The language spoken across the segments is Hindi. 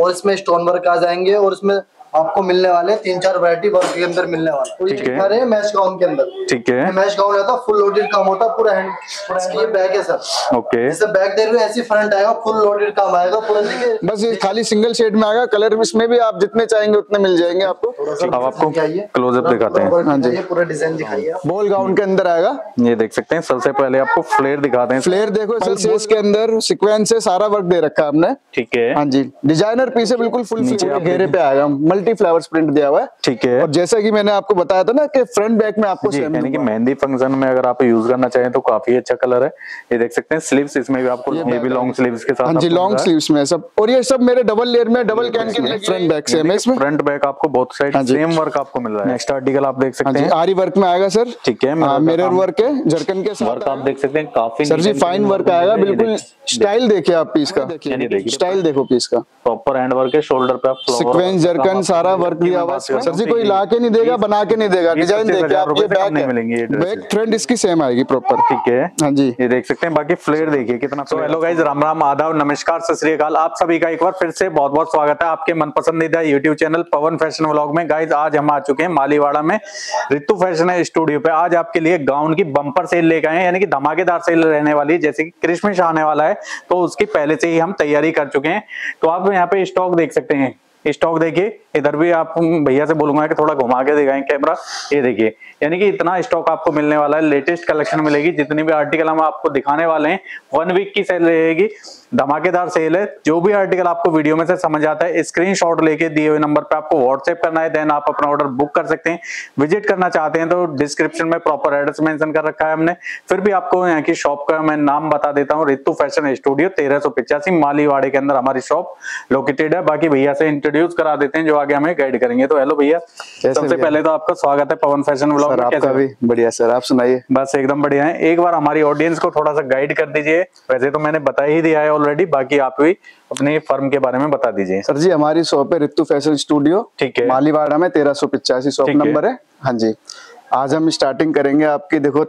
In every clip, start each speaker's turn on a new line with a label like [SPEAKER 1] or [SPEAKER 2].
[SPEAKER 1] और इसमें स्टोन वर्क आ जाएंगे और इसमें आपको मिलने वाले 3-4 वैरायटी वर्क के अंदर मिलने वाला। तो ये दिखा रहे हैं मैश गाउन के अंदर। ठीक है, मैश गाउन आता फुल लोडेड काम होता पूरा हैंड, ये बैक है सर। ओके, जैसे बैक देख रहे हो ऐसी फ्रंट आएगा, फुल लोडेड काम आएगा पूरा। देखिए
[SPEAKER 2] बस ये खाली सिंगल शेड में आएगा, कलर इसमें भी आप जितने चाहेंगे उतने मिल जाएंगे आपको।
[SPEAKER 3] अब आपको क्लोजअप दिखाते हैं।
[SPEAKER 1] हाँ जी, पूरा डिजाइन दिखाइए।
[SPEAKER 2] बॉल गाउन के अंदर आएगा,
[SPEAKER 3] ये देख सकते हैं। सबसे पहले आपको फ्लेयर दिखाते हैं।
[SPEAKER 2] फ्लेयर देखो पल्सेस के अंदर सीक्वेंस से सारा वर्क दे रखा है हमने।
[SPEAKER 3] ठीक है,
[SPEAKER 2] हाँ जी, डिजाइनर पीस है बिल्कुल, फुल घेरे पे आएगा, मल्टी फ्लावर्स प्रिंट दिया हुआ है।
[SPEAKER 3] ठीक है,
[SPEAKER 2] और जैसा कि मैंने आपको बताया था ना कि फ्रंट बैक में आपको
[SPEAKER 3] यानी कि मेहंदी फंक्शन में अगर आप यूज करना चाहें तो काफी अच्छा कलर है। ये देख सकते हैं स्लीव्स इसमें भी आपको, ये भी लॉन्ग स्लीव्स के साथ।
[SPEAKER 2] हाँ जी, लॉन्ग स्लीव्स में सब, और ये सब मेरे डबल लेयर में डबल कैन के फ्रंट बैक से है इसमें।
[SPEAKER 3] फ्रंट बैक आपको बोथ साइड सेम वर्क आपको मिल रहा है। नेक्स्ट आर्टिकल आप देख सकते हैं,
[SPEAKER 2] आरी वर्क में आएगा सर।
[SPEAKER 3] ठीक है,
[SPEAKER 2] मिरर वर्क है, जरकन के साथ
[SPEAKER 3] वर्क आप देख सकते हैं। काफी
[SPEAKER 2] सर जी फाइन वर्क आएगा बिल्कुल। स्टाइल देखिए आप पीस का, स्टाइल देखो पीस का,
[SPEAKER 3] प्रॉपर हैंड वर्क है। शोल्डर पे आप
[SPEAKER 2] सीक्वेंस जरकन सारा वर्क दिया हुआ है। सर जी कोई ला के नहीं देगा, बना के नहीं देगा। डिजाइन देखिए आप, ये बैक
[SPEAKER 3] नहीं मिलेंगे,
[SPEAKER 2] बैक फ्रंट इसकी सेम आएगी प्रॉपर।
[SPEAKER 3] ठीक है,
[SPEAKER 2] हाँ जी,
[SPEAKER 3] ये देख सकते हैं। बाकी फ्लेयर देखिए कितना। तो हेलो गाइस, राम राम, आदाब, नमस्कार, सत श्री अकाल। आप सभी का एक बार फिर से बहुत बहुत स्वागत है आपके मन पसंदीदा YouTube channel Pawan fashion vlog में। गाइस आज हम आ चुके हैं मालीवाड़ा में ऋतु फैशन स्टूडियो पे। आज आपके लिए गाउन की बम्पर सेल लेकर आए हैं, यानी कि धमाकेदार सेल रहने वाली है। जैसे कि क्रिसमस आने वाला है तो उसकी पहले से ही हम तैयारी कर चुके हैं। तो आप यहाँ पे स्टॉक देख सकते हैं। स्टॉक देखिए, इधर भी आप भैया से बोलूंगा कि थोड़ा घुमा के दिखाएं कैमरा। ये देखिए, यानी कि इतना स्टॉक आपको मिलने वाला है। लेटेस्ट कलेक्शन मिलेगी। जितनी भी आर्टिकल हम आपको दिखाने वाले हैं 1 वीक की सेल रहेगी, धमाकेदार सेल है। जो भी आर्टिकल आपको वीडियो में से समझ आता है स्क्रीनशॉट लेके दिए हुए नंबर पे आपको व्हाट्सएप करना है, देन आप अपना ऑर्डर बुक कर सकते हैं। विजिट करना चाहते हैं तो डिस्क्रिप्शन में प्रॉपर एड्रेस मेंशन कर रखा है हमने। फिर भी आपको यहाँ की शॉप का मैं नाम बता देता हूँ, ऋतु फैशन स्टूडियो 1385 मालीवाड़े के अंदर हमारी शॉप लोकेटेड है। बाकी भैया से इंट्रोड्यूस करा देते हैं जो आगे हमें गाइड करेंगे। तो हेलो भैया, सबसे पहले तो आपका स्वागत है पवन फैशन व्लॉग में।
[SPEAKER 2] आपका भी बढ़िया सर, आप सुनाइए।
[SPEAKER 3] बस एकदम बढ़िया है। एक बार हमारी ऑडियंस को थोड़ा सा गाइड कर दीजिए। वैसे तो मैंने बता ही दिया है ऑलरेडी, बाकी आप भी अपने फर्म के बारे में बता दीजिए।
[SPEAKER 2] सर जी हमारी शॉप है ऋतु फैशन स्टूडियो, ठीक है, मालीवाड़ा में 1385 शॉप नंबर है। हाँ जी, आज हम स्टार्टिंग करेंगे आपकी, देखो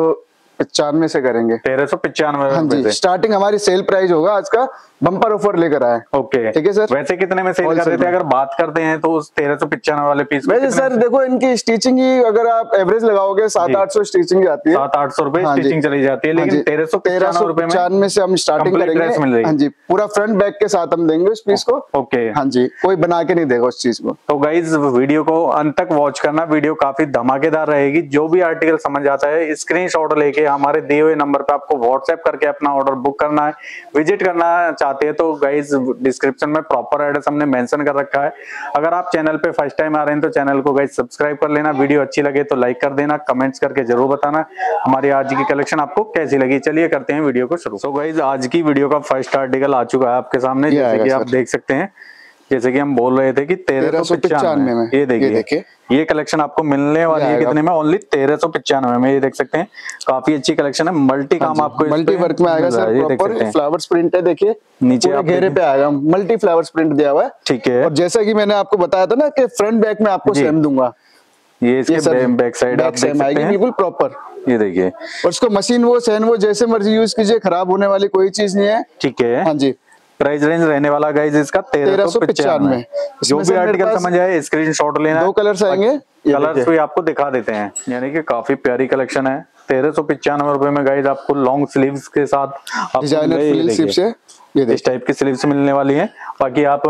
[SPEAKER 2] 1395 से करेंगे।
[SPEAKER 3] 1395।
[SPEAKER 2] हाँ जी, स्टार्टिंग हमारी सेल प्राइस होगा आज का, बम्पर ऑफर लेकर आए।
[SPEAKER 3] ओके,
[SPEAKER 2] ठीक है सर।
[SPEAKER 3] वैसे कितने में सेल कर रहे थे अगर बात करते हैं तो उस 1395 वाले पीस?
[SPEAKER 2] वैसे सर देखो इनकी स्टिचिंग ही अगर आप एवरेज लगाओगे 700-800 स्टिचिंग जाती है,
[SPEAKER 3] 700-800 रुपए स्टिचिंग चली जाती है। लेकिन 1395
[SPEAKER 2] से हम स्टार्टिंग करेंगे। हाँ जी, पूरा फ्रंट बैक के साथ हम देंगे उस पीस को।
[SPEAKER 3] ओके,
[SPEAKER 2] हाँ जी, कोई बना के नहीं देगा उस चीज को।
[SPEAKER 3] तो गाइज वीडियो को अंत तक वॉच करना, वीडियो काफी धमाकेदार रहेगी। जो भी आर्टिकल समझ आता है स्क्रीनशॉट लेके हमारे दिए हुए नंबर पे आपको व्हाट्सएप करके अपना ऑर्डर बुक करना है। विजिट करना चाहते हैं तो गाइज डिस्क्रिप्शन में प्रॉपर एड्रेस हमने मेंशन कर रखा है। अगर आप चैनल पे फर्स्ट टाइम आ रहे हैं तो चैनल को गाइज सब्सक्राइब कर लेना। वीडियो अच्छी लगे तो लाइक कर देना, कमेंट्स करके जरूर बताना हमारी आज की कलेक्शन आपको कैसी लगी। चलिए करते हैं वीडियो को शुरू। सो गाइज आज की वीडियो का फर्स्ट आर्टिकल आ चुका है आपके सामने, जैसे कि आप देख सकते हैं। जैसे कि हम बोल रहे थे कि 1395 में। ये देखिए, ये कलेक्शन आपको मिलने वाली है कितने में? ओनली 1395 में। ये देख सकते हैं, काफी अच्छी कलेक्शन है। मल्टी काम आपको
[SPEAKER 2] मल्टी वर्क में आएगा सर, प्रॉपर फ्लावर्स प्रिंट है। देखिए नीचे आप घेरे पे आएगा, मल्टी फ्लावर्स प्रिंट दिया हुआ है। ठीक है, और जैसा कि मैंने आपको बताया था ना कि फ्रंट बैक में आपको सेम दूंगा।
[SPEAKER 3] ये इसके बैक साइड आप देख सकते हैं
[SPEAKER 2] बिल्कुल प्रॉपर। ये
[SPEAKER 3] देखिए,
[SPEAKER 2] और उसको मशीन वो सहन वो जैसे मर्जी यूज कीजिए, खराब होने वाली कोई चीज नहीं है।
[SPEAKER 3] ठीक है,
[SPEAKER 2] हाँ जी।
[SPEAKER 3] प्राइस रेंज रहने वाला गाइस इसका 1395। जो भी आर्टिकल समझ आए स्क्रीनशॉट लेना।
[SPEAKER 2] 2 कलर्स आएंगे,
[SPEAKER 3] कलर्स भी आपको दिखा देते हैं। यानी कि काफी प्यारी कलेक्शन है। 1395 रुपए में गाइस आपको लॉन्ग स्लीव्स के साथ
[SPEAKER 2] डिजाइनर स्लीव्स है,
[SPEAKER 3] इस टाइप की स्लीव्स मिलने वाली है। बाकी आप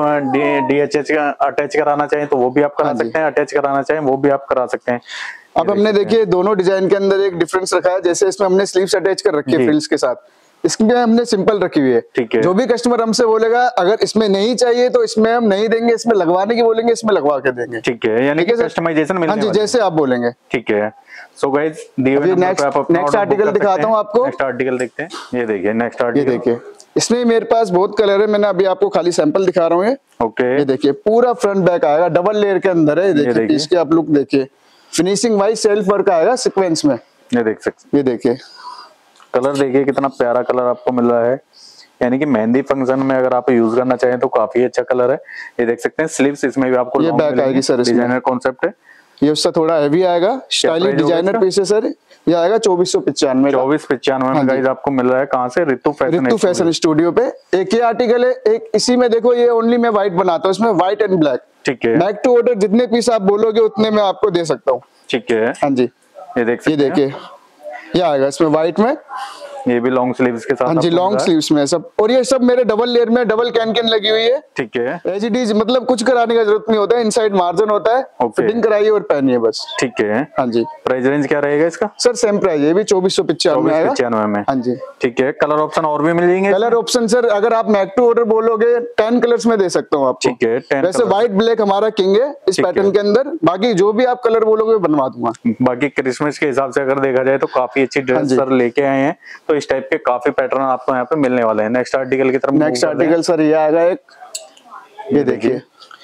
[SPEAKER 3] DHH अटैच कराना चाहें तो वो भी आप करा सकते हैं, अटैच कराना चाहें वो भी आप करा सकते हैं।
[SPEAKER 2] अब हमने देखिए दोनों डिजाइन के अंदर एक डिफरेंस रखा है। जैसे इसमें हमने स्लीव्स अटैच कर रखी है फ्रिल्स के साथ, इसमें हमने सिंपल रखी हुई है। ठीक है, जो भी कस्टमर हमसे बोलेगा अगर इसमें नहीं चाहिए तो इसमें हम नहीं देंगे, इसमें लगवाने की बोलेंगे इसमें लगवा के देंगे।
[SPEAKER 3] ठीक है, यानी कि कस्टमाइजेशन मिलने वाली है।
[SPEAKER 2] जैसे आप बोलेंगे।
[SPEAKER 3] ठीक है, सो गाइस
[SPEAKER 2] नेक्स्ट आर्टिकल दिखाता हूँ आपको।
[SPEAKER 3] नेक्स्ट आर्टिकल देखते हैं। ये देखिए नेक्स्ट आर्टिकल,
[SPEAKER 2] ये देखिए इसमें मेरे पास बहुत कलर है। मैंने अभी आपको खाली सैंपल दिखा रहा हूँ।
[SPEAKER 3] ओके,
[SPEAKER 2] ये देखिए पूरा फ्रंट बैक आएगा, डबल लेयर के अंदर है। ये देखिए इसके आप लुक देखिए, फिनिशिंग वाइज सेल्फ वर्क आएगा सीक्वेंस में।
[SPEAKER 3] ये देख सकते,
[SPEAKER 2] ये देखिए
[SPEAKER 3] कलर देखिए कितना प्यारा कलर आपको मिल रहा है। यानी कि मेहंदी फंक्शन में अगर आप यूज करना चाहें तो काफी अच्छा कलर है। ये देख सकते हैं स्लीव्स इसमें भी आपको
[SPEAKER 2] ये बैक आएगी सर,
[SPEAKER 3] डिजाइनर कॉन्सेप्ट है।
[SPEAKER 2] ये उससे थोड़ा हैवी आएगा, स्टाइलिश डिजाइनर पीस है सर। ये आएगा 2495।
[SPEAKER 3] 2495 में गाइस आपको मिल रहा है। कहाँ से? रितु
[SPEAKER 2] फैशन स्टूडियो पे। एक ये आर्टिकल है, एक इसी में देखो, ये ओनली मैं व्हाइट बनाता हूँ, इसमें व्हाइट एंड ब्लैक। ठीक है। बैक टू ऑर्डर जितने पीस आप बोलोगे उतने मैं आपको दे सकता हूँ।
[SPEAKER 3] ठीक है।
[SPEAKER 2] हाँ जी,
[SPEAKER 3] ये देखिए,
[SPEAKER 2] ये आएगा इसमें व्हाइट में,
[SPEAKER 3] ये भी लॉन्ग स्लीव्स के साथ।
[SPEAKER 2] हाँ जी, लॉन्ग स्लीव्स में सब। और ये सब मेरे डबल लेयर में डबल कैन लगी हुई है।
[SPEAKER 3] ठीक है।
[SPEAKER 2] एज इट इज, मतलब कुछ कराने का जरूरत नहीं होता है। इनसाइड मार्जिन होता है, फिटिंग कराइए और पहनिए बस।
[SPEAKER 3] ठीक है।
[SPEAKER 2] हाँ जी।
[SPEAKER 3] प्राइस रेंज क्या रहेगा इसका?
[SPEAKER 2] सर सेम प्राइस है, ये भी 2495
[SPEAKER 3] में।
[SPEAKER 2] हाँ जी।
[SPEAKER 3] ठीक है। कलर ऑप्शन और भी मिल जाएंगे?
[SPEAKER 2] कलर ऑप्शन सर अगर आप मैक टू ऑर्डर बोलोगे 10 कलर्स में दे सकता हूँ आपको।
[SPEAKER 3] ठीक है।
[SPEAKER 2] वैसे व्हाइट ब्लैक हमारा किंग है इस पैटर्न के अंदर, बाकी जो भी आप कलर बोलोगे बनवा दूंगा।
[SPEAKER 3] बाकी क्रिसमस के हिसाब से अगर देखा जाए तो काफी अच्छी ड्रेस सर लेके आए हैं, तो इस टाइप के काफी पैटर्न आपको यहाँ पे मिलने वाले हैं। नेक्स्ट आर्टिकल की तरफ।
[SPEAKER 2] नेक्स्ट आर्टिकल सर ये आएगा एक, ये देखिए,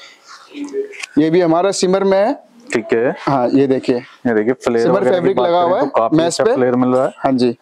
[SPEAKER 2] ये भी हमारा सिमर में है।
[SPEAKER 3] ठीक है।
[SPEAKER 2] हाँ ये देखिए,
[SPEAKER 3] फ्लेयर
[SPEAKER 2] सिमर फैब्रिक लगा हुआ है, मैच पे
[SPEAKER 3] फ्लेयर मिल रहा है।
[SPEAKER 2] हाँ जी।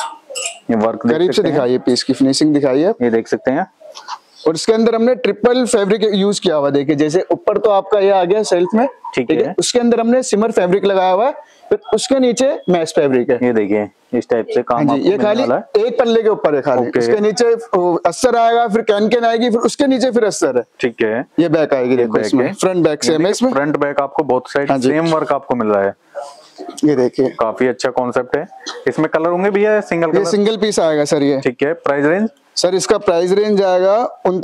[SPEAKER 3] ये वर्क
[SPEAKER 2] करीब से दिखाइए, पीस की फिनिशिंग दिखाइए,
[SPEAKER 3] ये देख सकते हैं।
[SPEAKER 2] और इसके अंदर हमने ट्रिपल फैब्रिक यूज किया हुआ। देखिए जैसे ऊपर तो आपका ये आ गया सेल्फ में,
[SPEAKER 3] ठीक है।
[SPEAKER 2] उसके अंदर हमने सिमर फैब्रिक लगाया हुआ है, फिर उसके नीचे मैच फैब्रिक है।
[SPEAKER 3] ये देखिए इस टाइप से काम
[SPEAKER 2] आपको ये खाली एक पल्ले के ऊपर है खाली। उसके नीचे अस्तर आएगा, फिर कैन आएगी, फिर उसके नीचे फिर अस्तर है।
[SPEAKER 3] ठीक है।
[SPEAKER 2] ये बैक आएगी, देखो इसमें फ्रंट बैक सेम है, इसमें
[SPEAKER 3] फ्रंट बैक आपको बोथ साइड सेम वर्क आपको मिल रहा है।
[SPEAKER 2] ये देखिए
[SPEAKER 3] काफी अच्छा कॉन्सेप्ट है। इसमें कलर होंगे भैया? सिंगल
[SPEAKER 2] ये सिंगल पीस आएगा सर ये।
[SPEAKER 3] ठीक है। प्राइस रेंज
[SPEAKER 2] सर इसका प्राइस रेंज आएगा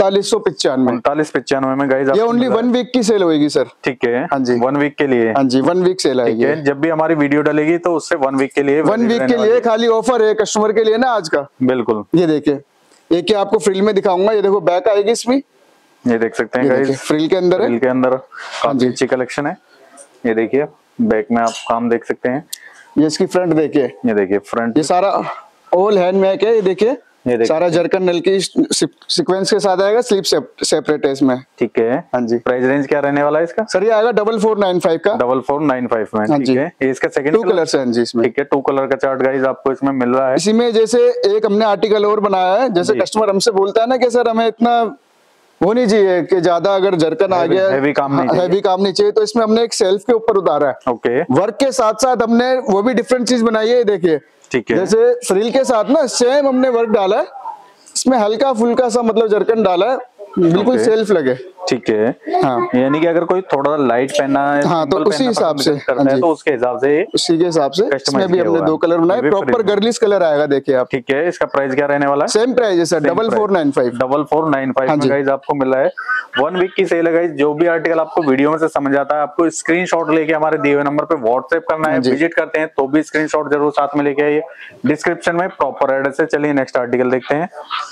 [SPEAKER 2] 3995।
[SPEAKER 3] 3995 में गाइस।
[SPEAKER 2] ये ओनली 1 वीक की सेल होगी सर।
[SPEAKER 3] ठीक है।
[SPEAKER 2] हाँ जी,
[SPEAKER 3] 1 वीक के लिए।
[SPEAKER 2] हाँ जी, 1 वीक सेल आएगी।
[SPEAKER 3] जब भी हमारी वीडियो डलेगी तो उससे 1 वीक के लिए,
[SPEAKER 2] 1 वीक के लिए खाली ऑफर है कस्टमर के लिए ना आज का।
[SPEAKER 3] बिल्कुल।
[SPEAKER 2] ये देखिए, एक आपको फ्रिल में दिखाऊंगा, ये देखो बैक आएगी इसमें,
[SPEAKER 3] ये देख सकते हैं गाइस,
[SPEAKER 2] फ्रिल के अंदर है।
[SPEAKER 3] फ्रिल के अंदर काफी अच्छी कलेक्शन है। ये देखिए बैक में आप काम देख सकते हैं।
[SPEAKER 2] ये इसकी फ्रंट देखिए,
[SPEAKER 3] ये देखिए फ्रंट,
[SPEAKER 2] ये सारा ऑल हैंड मेक है। ये देखिए सारा जरकन नल की सीक्वेंस के साथ आएगा, स्लीप सेपरेट है इसमें।
[SPEAKER 3] ठीक है।
[SPEAKER 2] हाँ जी।
[SPEAKER 3] प्राइस रेंज क्या रहने वाला है इसका?
[SPEAKER 2] सर ये आएगा 4495 का।
[SPEAKER 3] 4495 में।
[SPEAKER 2] हाँ
[SPEAKER 3] ठीक है। ये इसका सेकंड
[SPEAKER 2] 2 कलर है जी इसमें।
[SPEAKER 3] ठीक है। 2 कलर का चार्ट गाइस आपको इसमें मिल रहा है।
[SPEAKER 2] इसी में जैसे एक हमने आर्टिकल और बनाया है, जैसे कस्टमर हमसे बोलता है ना कि सर हमें इतना वो नहीं चाहिए कि ज्यादा अगर जरकन आ गया, हैवी काम नहीं चाहिए, तो इसमें हमने एक सेल्फ के ऊपर उतारा है।
[SPEAKER 3] ओके।
[SPEAKER 2] वर्क के साथ साथ हमने वो भी डिफरेंट चीज बनाई है। देखिए,
[SPEAKER 3] ठीक है,
[SPEAKER 2] जैसे फ्रिल के साथ ना सेम हमने वर्क डाला है, इसमें हल्का फुल्का सा मतलब जरकन डाला है, बिल्कुल सेल्फ लगे।
[SPEAKER 3] ठीक है। हाँ। यानी कि अगर कोई थोड़ा लाइट पहनना है,
[SPEAKER 2] हाँ, तो उसी हिसाब से
[SPEAKER 3] करता है, तो उसके हिसाब से
[SPEAKER 2] उसी के हिसाब से इसमें भी हमने 2 कलर बनाए, प्रॉपर गर्लिश कलर आएगा। देखिए आप।
[SPEAKER 3] ठीक है। इसका प्राइस क्या रहने वाला है?
[SPEAKER 2] सेम प्राइस है सर, 4495।
[SPEAKER 3] 4495 में गाइस आपको मिल रहा है। 1 वीक की सेल है गाइस। जो भी आर्टिकल आपको वीडियो में से समझ आता है, आपको स्क्रीनशॉट लेके हमारे दिए हुए नंबर पे व्हाट्सएप करना है। विजिट करते हैं तो भी स्क्रीनशॉट जरूर साथ में लेके आइए। डिस्क्रिप्शन में प्रॉपर एड्रेस है। चलिए नेक्स्ट आर्टिकल देखते हैं।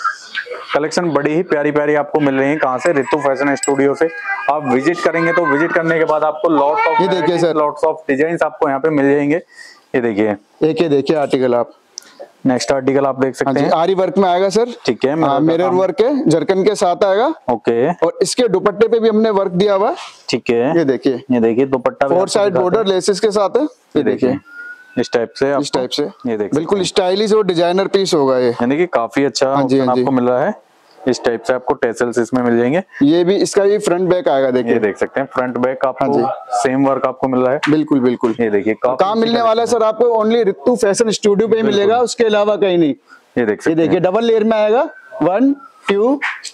[SPEAKER 3] कलेक्शन बड़ी ही प्यारी प्यारी आपको मिल रही है। कहाँ से? रितु फैशन स्टूडियो से। आप विजिट करेंगे तो विजिट करने के बाद आपको लॉट्स ऑफ,
[SPEAKER 2] ये देखिए सर,
[SPEAKER 3] लॉट्स ऑफ डिजाइन आपको यहाँ पे मिल जाएंगे। ये देखिए,
[SPEAKER 2] एक ये देखिए आर्टिकल आप।
[SPEAKER 3] नेक्स्ट आर्टिकल आप देख सकते हैं,
[SPEAKER 2] आरी वर्क में आएगा सर।
[SPEAKER 3] ठीक है।
[SPEAKER 2] मिरर वर्क है, जरकन के साथ आएगा।
[SPEAKER 3] ओके।
[SPEAKER 2] और इसके दुपट्टे पे भी हमने वर्क दिया हुआ है। ठीक है। ये देखिए दुपट्टा 4 साइड बॉर्डर लेसेस के साथ है। ये देखिए
[SPEAKER 3] इस टाइप से,
[SPEAKER 2] ये देखिए बिल्कुल स्टाइलिश और डिजाइनर पीस होगा ये,
[SPEAKER 3] यानी कि काफी अच्छा आपको मिल रहा है। इस टाइप से आपको टेसल्स इसमें मिल जाएंगे।
[SPEAKER 2] ये भी इसका भी फ्रंट बैक आएगा। देखिए,
[SPEAKER 3] ये देख सकते हैं फ्रंट बैक आपको सेम वर्क आपको मिल रहा है।
[SPEAKER 2] बिल्कुल बिल्कुल।
[SPEAKER 3] ये देखिए
[SPEAKER 2] काम मिलने वाला है सर आपको ओनली रितु फैशन स्टूडियो पे ही मिलेगा, उसके अलावा कहीं नहीं।
[SPEAKER 3] ये देख सकते हैं,
[SPEAKER 2] ये देखिए डबल लेयर में आएगा, 1 2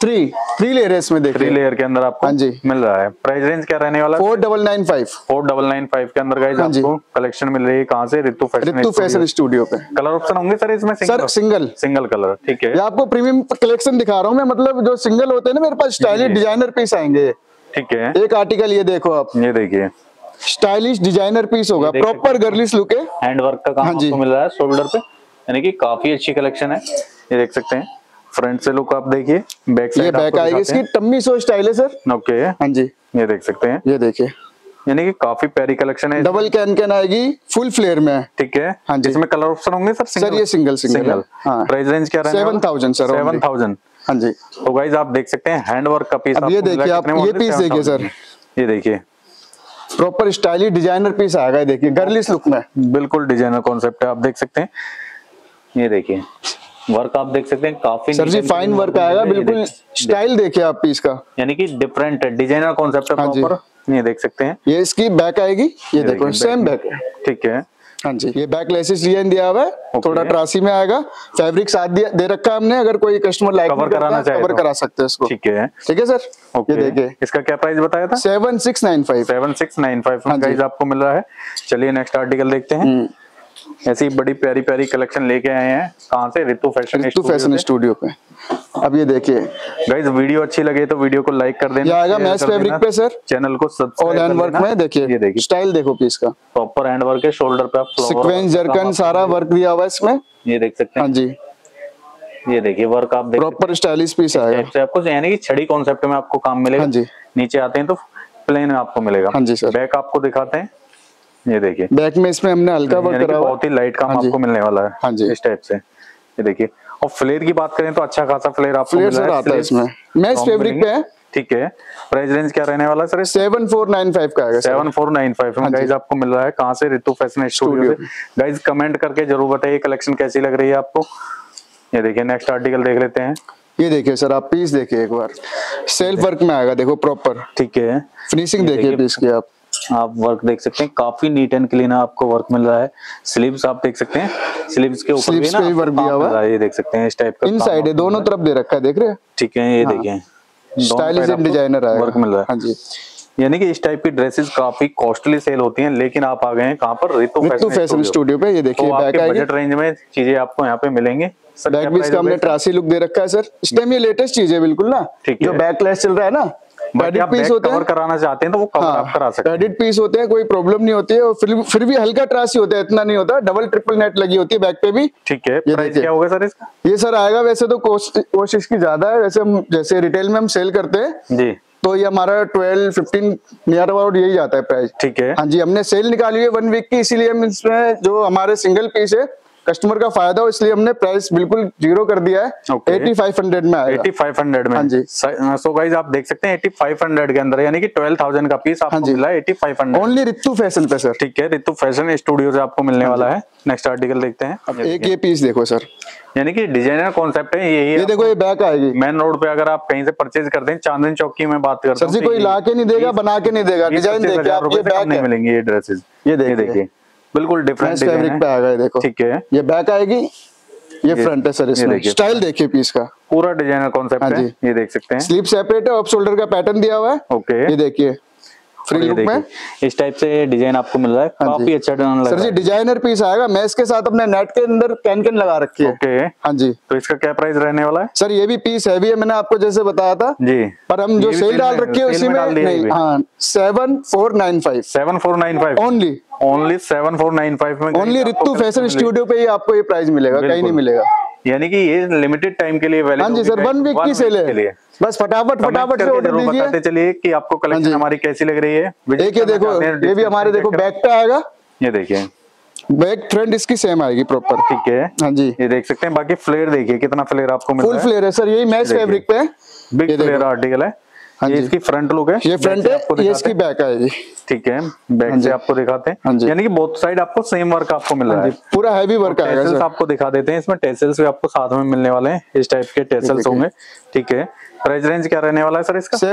[SPEAKER 2] 3 लेयर है इसमें। देखिए
[SPEAKER 3] 3 लेयर के अंदर आपको मिल रहा है। प्राइस रेंज क्या रहने वाला है?
[SPEAKER 2] 4995।
[SPEAKER 3] 4995 के अंदर गाइस आपको कलेक्शन मिल रही है। कहाँ से? रितु फैशन
[SPEAKER 2] स्टूडियो पे।
[SPEAKER 3] कलर ऑप्शन होंगे सर इसमें?
[SPEAKER 2] Sir single
[SPEAKER 3] colour. ठीक है।
[SPEAKER 2] ये आपको प्रीमियम कलेक्शन दिखा रहा हूँ मैं, मतलब जो सिंगल होते हैं ना, मेरे पास स्टाइलिश डिजाइनर पीस आएंगे।
[SPEAKER 3] ठीक है।
[SPEAKER 2] एक आर्टिकल ये देखो आप,
[SPEAKER 3] ये देखिए
[SPEAKER 2] स्टाइलिश डिजाइनर पीस होगा, प्रॉपर गर्लिश लुक है,
[SPEAKER 3] हैंड वर्क का काम आपको मिल रहा है शोल्डर पे, यानी कि काफी अच्छी कलेक्शन है। ये देख सकते हैं फ्रंट से लुक आप देखिए। बैक साइड
[SPEAKER 2] बैक आएगी इसकी, टम्मी सो स्टाइल है सर।
[SPEAKER 3] ओके।
[SPEAKER 2] हाँ जी,
[SPEAKER 3] ये देख सकते हैं,
[SPEAKER 2] ये देखिए,
[SPEAKER 3] यानी कि काफी प्यारी कलेक्शन है।
[SPEAKER 2] डबल कैन आएगी, फुल फ्लेयर में।
[SPEAKER 3] ठीक है।
[SPEAKER 2] हाँ जी।
[SPEAKER 3] इसमें कलर ऑप्शन होंगे सर?
[SPEAKER 2] सर ये सिंगल।
[SPEAKER 3] प्राइस रेंज क्या रहेगा?
[SPEAKER 2] 7000 सर।
[SPEAKER 3] 7000। हाँ जी। तो गाइस आप देख सकते हैं हैंड वर्क का पीस।
[SPEAKER 2] अब ये देखिए आप, ये पीस देखिए सर,
[SPEAKER 3] ये देखिए
[SPEAKER 2] प्रॉपर स्टाइलिश डिजाइनर पीस आएगा। ये देखिए गर्लिश लुक में,
[SPEAKER 3] बिल्कुल डिजाइनर कॉन्सेप्ट है, आप देख सकते हैं। ये देखिए वर्क आप देख सकते हैं काफी
[SPEAKER 2] सर जी फाइन वर्क आएगा, बिल्कुल स्टाइल देखिए आप पीस का,
[SPEAKER 3] यानी कि डिफरेंट डिजाइनर कॉन्सेप्ट है प्रॉपर। ये देख सकते हैं,
[SPEAKER 2] ये इसकी बैक आएगी, ये देखो सेम बैक है।
[SPEAKER 3] ठीक है,
[SPEAKER 2] हाँ जी, ये बैक लेसिस डिजाइन दिया हुआ है, थोड़ा ट्रासी में आएगा, फैब्रिक साथ दे रखा है हमने, अगर कोई कस्टमर लाइक
[SPEAKER 3] कवर कराना चाहे
[SPEAKER 2] कवर करा सकते हैं इसको।
[SPEAKER 3] ठीक है
[SPEAKER 2] सर, ये देखिए
[SPEAKER 3] इसका क्या प्राइस बताया था?
[SPEAKER 2] 7695।
[SPEAKER 3] 7695 में गाइस आपको मिल रहा है। चलिए नेक्स्ट आर्टिकल देखते हैं। ऐसी बड़ी प्यारी प्यारी कलेक्शन लेके आए हैं, कहाँ से? रितु फैशन
[SPEAKER 2] स्टूडियो पे। अब ये देखिए
[SPEAKER 3] गाइस, वीडियो अच्छी लगे तो वीडियो को लाइक कर देना,
[SPEAKER 2] ये आएगा मैच फैब्रिक पे सर,
[SPEAKER 3] चैनल को सब्सक्राइब कर
[SPEAKER 2] वर्क में देखिए, ये देखिए स्टाइल देखो पीस का,
[SPEAKER 3] प्रॉपर हैंड वर्क है, शोल्डर पे आप
[SPEAKER 2] सीक्वेंस जरकन सारा वर्क दिया हुआ है इसमें,
[SPEAKER 3] ये देख सकते हैं।
[SPEAKER 2] हाँ जी,
[SPEAKER 3] ये देखिए वर्क आप देख
[SPEAKER 2] प्रॉपर स्टाइलिश पीस आएगा
[SPEAKER 3] आपको, यानी कि छड़ी कॉन्सेप्ट में आपको काम मिलेगा।
[SPEAKER 2] हाँ जी,
[SPEAKER 3] नीचे आते हैं तो प्लेन आपको मिलेगा।
[SPEAKER 2] हाँ जी सर,
[SPEAKER 3] बैक आपको दिखाते हैं, ये देखिए
[SPEAKER 2] बैक में इसमें हमने हल्का वर्क करा हुआ,
[SPEAKER 3] बहुत ही लाइट काम आपको मिलने वाला है। हाँ जी, इस टाइप से ये देखिए। और फ्लेयर की बात करें तो अच्छा खासा फ्लेयर आपको मिल रहा है, आता है इसमें मैच फैब्रिक पे है। ठीक है, प्राइस रेंज क्या रहने वाला सर?
[SPEAKER 2] 7495 का आएगा।
[SPEAKER 3] 7495 में गाइस आपको मिल रहा है। कहाँ से? रितु फैशन स्टूडियो से। गाइस कमेंट करके जरूर बताइए कलेक्शन कैसी लग रही है आपको। ये देखिए नेक्स्ट आर्टिकल देख लेते हैं।
[SPEAKER 2] ये देखिए सर, आप पीस देखिए एक बार, सेल्फ वर्क में आएगा, देखो प्रॉपर।
[SPEAKER 3] ठीक है,
[SPEAKER 2] फिनिशिंग देखिए पीस की,
[SPEAKER 3] आप वर्क देख सकते हैं, काफी नीट एंड क्लीन आपको वर्क मिल रहा है। स्लीव्स आप देख सकते हैं, स्लीव्स के ऊपर भी ना
[SPEAKER 2] वर्क दिया हुआ है,
[SPEAKER 3] ये देख सकते हैं इस टाइप का
[SPEAKER 2] इनसाइड है, दोनों तरफ दे रखा है, देख रहे हैं।
[SPEAKER 3] ठीक है, ये देखिए
[SPEAKER 2] स्टाइलिश डिजाइनर आएगा,
[SPEAKER 3] वर्क मिल रहा है।
[SPEAKER 2] हाँ जी,
[SPEAKER 3] यानी कि इस टाइप की ड्रेसेस काफी कॉस्टली सेल होती हैं, लेकिन आप आ गए हैं कहाँ पर? रितु
[SPEAKER 2] फैशन स्टूडियो पे। ये देखिए बैक आएगी,
[SPEAKER 3] बजट रेंज में चीजें आपको यहाँ पे मिलेंगी।
[SPEAKER 2] बैक भी इसका हमने ट्रासी लुक दे रखा है सर, इस टाइम ये लेटेस्ट चीज है बिल्कुल ना, जो बैकलेस चल रहा है ना, पैडेड पीस होते हैं,
[SPEAKER 3] कवर कराना चाहते हैं तो वो कवर आप करा सकते हैं।
[SPEAKER 2] पैडेड पीस होते हैं, कोई प्रॉब्लम नहीं होती है, और फिर भी हल्का ट्रासी होता है, इतना नहीं होता, डबल ट्रिपल नेट लगी होती है बैक पे भी।
[SPEAKER 3] ठीक है, प्राइस क्या होगा सर इसका?
[SPEAKER 2] ये सर आएगा, वैसे तो कॉस्ट इसकी ज्यादा है, वैसे हम जैसे रिटेल में हम सेल करते हैं
[SPEAKER 3] जी,
[SPEAKER 2] तो ये हमारा 12-15 नियर अबाउट यही आता है प्राइस। ठीक है, हाँ जी, हमने सेल निकाली है 1 वीक की, इसीलिए हम इसमें जो हमारे सिंगल पीस है कस्टमर का फायदा हो, इसलिए हमने प्राइस बिल्कुल 0 कर दिया है। 8500 में आएगा। 8500 में, हाँ जी।
[SPEAKER 3] सो गाइस आप देख सकते हैं 8500 के अंदर, यानी कि 12000 का पीस आपको मिला है 8500
[SPEAKER 2] ओनली रितु फैशन पे सर।
[SPEAKER 3] ठीक है, रितु फैशन स्टूडियो से आपको मिलने वाला है। नेक्स्ट आर्टिकल देखते हैं।
[SPEAKER 2] अब एक ये पीस देखो सर,
[SPEAKER 3] यानी कि डिजाइनर कॉन्सेप्ट है यही।
[SPEAKER 2] ये देखो, ये बैक आएगी,
[SPEAKER 3] मेन रोड पे अगर आप कहीं से परचेज करते हैं, चांदनी चौक की मैं बात करता हूं,
[SPEAKER 2] सर जी कोई ला के नहीं देगा, बना के नहीं देगा, डिजाइन देखिए आप, ये बैक
[SPEAKER 3] नहीं मिलेंगे ये ड्रेसेस। ये देखिए बिल्कुल डिफरेंट
[SPEAKER 2] फैब्रिक पे आएगा, देखो। ठीक है, ये बैक आएगी, ये फ्रंट है सर, इसमें स्टाइल देखिए पीस का,
[SPEAKER 3] पूरा डिजाइनर कॉन्सेप्ट है, ये देख सकते हैं।
[SPEAKER 2] स्लीव सेपरेट है, ऑफ शोल्डर का पैटर्न दिया हुआ है। ओके, ये देखिए फ्री लुक में
[SPEAKER 3] इस टाइप से डिजाइन आपको मिल रहा है, काफी अच्छा डिजाइन लग रहा है।
[SPEAKER 2] सर जी डिजाइनर पीस आएगा, मैच के साथ अपने नेट के अंदर कैन लगा रखी है।
[SPEAKER 3] ओके,
[SPEAKER 2] हाँ जी।
[SPEAKER 3] तो इसका क्या प्राइस रहने वाला है
[SPEAKER 2] सर? ये भी पीस हैवी है, मैंने आपको जैसे बताया था जी, पर हम जो सेल डाल रखी है उसी में नहीं, हाँ 7495
[SPEAKER 3] 7495
[SPEAKER 2] ओनली
[SPEAKER 3] 7495 में
[SPEAKER 2] ओनली रितु फैशन स्टूडियो पे ही आपको ये प्राइस मिलेगा, कहीं नहीं मिलेगा।
[SPEAKER 3] यानी कि ये लिमिटेड टाइम के लिए वैलिड।
[SPEAKER 2] हाँ जी सर, 1 वीक की सेल है, बस फटाफट से ऑर्डर दीजिए।
[SPEAKER 3] बताते चलिए कि आपको कलेक्शन हमारी कैसी लग रही है।
[SPEAKER 2] एक ये देखो, ये भी हमारे देखो बैक पे आएगा,
[SPEAKER 3] ये देखिए
[SPEAKER 2] बैक फ्रंट इसकी सेम आएगी प्रॉपर।
[SPEAKER 3] ठीक है,
[SPEAKER 2] हाँ जी,
[SPEAKER 3] ये देख सकते हैं। बाकी फ्लेयर देखिए कितना फ्लेयर आपको मिल रहा है,
[SPEAKER 2] फुल फ्लेयर है सर, यही मैच फैब्रिक पे है,
[SPEAKER 3] बिग फ्लेयर आर्टिकल है। ये इसकी फ्रंट लुक है,
[SPEAKER 2] ये फ्रंट है, ये इसकी बैक आएगी।
[SPEAKER 3] ठीक है, बैक से आपको दिखाते हैं, यानी कि बोथ साइड आपको सेम वर्क आपको मिल रहा है,
[SPEAKER 2] पूरा हैवी वर्क आएगा सर।
[SPEAKER 3] आपको दिखा देते हैं, इसमें टेसल्स भी आपको साथ में मिलने वाले हैं, इस टाइप के टेसल्स होंगे। ठीक है, प्राइस रेंज क्या रहने वाला है सर इसका?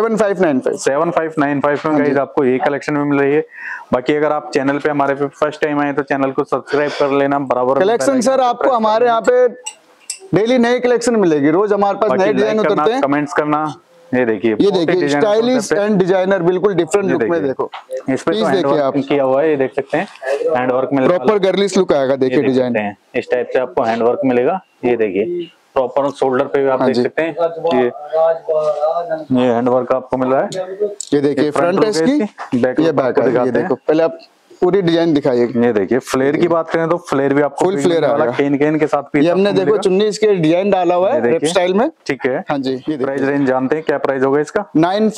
[SPEAKER 3] 7595 में गाइस आपको ये कलेक्शन में मिल रही है। बाकी अगर आप चैनल पे हमारे पे फर्स्ट टाइम आए तो चैनल को सब्सक्राइब कर लेना बराबर।
[SPEAKER 2] कलेक्शन सर आपको हमारे यहाँ पे डेली नई कलेक्शन मिलेगी, रोज हमारे पास नए डिजाइन उतरते हैं,
[SPEAKER 3] कमेंट्स करना। ये देखिए
[SPEAKER 2] स्टाइलिश एंड डिजाइनर, बिल्कुल डिफरेंट लुक में देखो,
[SPEAKER 3] इस पे तो देखिए आप किया हुआ है, ये देख सकते हैं हैंड वर्क में
[SPEAKER 2] प्रॉपर गर्लिश लुक आएगा। देखिए डिजाइन
[SPEAKER 3] इस टाइप से आपको हैंड वर्क मिलेगा, ये देखिए प्रॉपर शोल्डर पे भी आप देख सकते हैं, ये हैंड वर्क आपको मिल रहा है।
[SPEAKER 2] ये देखिए फ्रंट है इसकी, ये बैक है, ये देखो पहले आप पूरी डिजाइन दिखाइए।
[SPEAKER 3] ये देखिए फ्लेयर की बात करें तो फ्लेयर भी आपको
[SPEAKER 2] फुल फ्लेयर आएगा,
[SPEAKER 3] केन के साथ
[SPEAKER 2] ये हमने देखो चुन्नी इसके डिजाइन डाला हुआ है रेप स्टाइल में।
[SPEAKER 3] ठीक है,
[SPEAKER 2] हाँ जी।
[SPEAKER 3] प्राइस रेंज जानते हैं क्या प्राइस होगा इसका?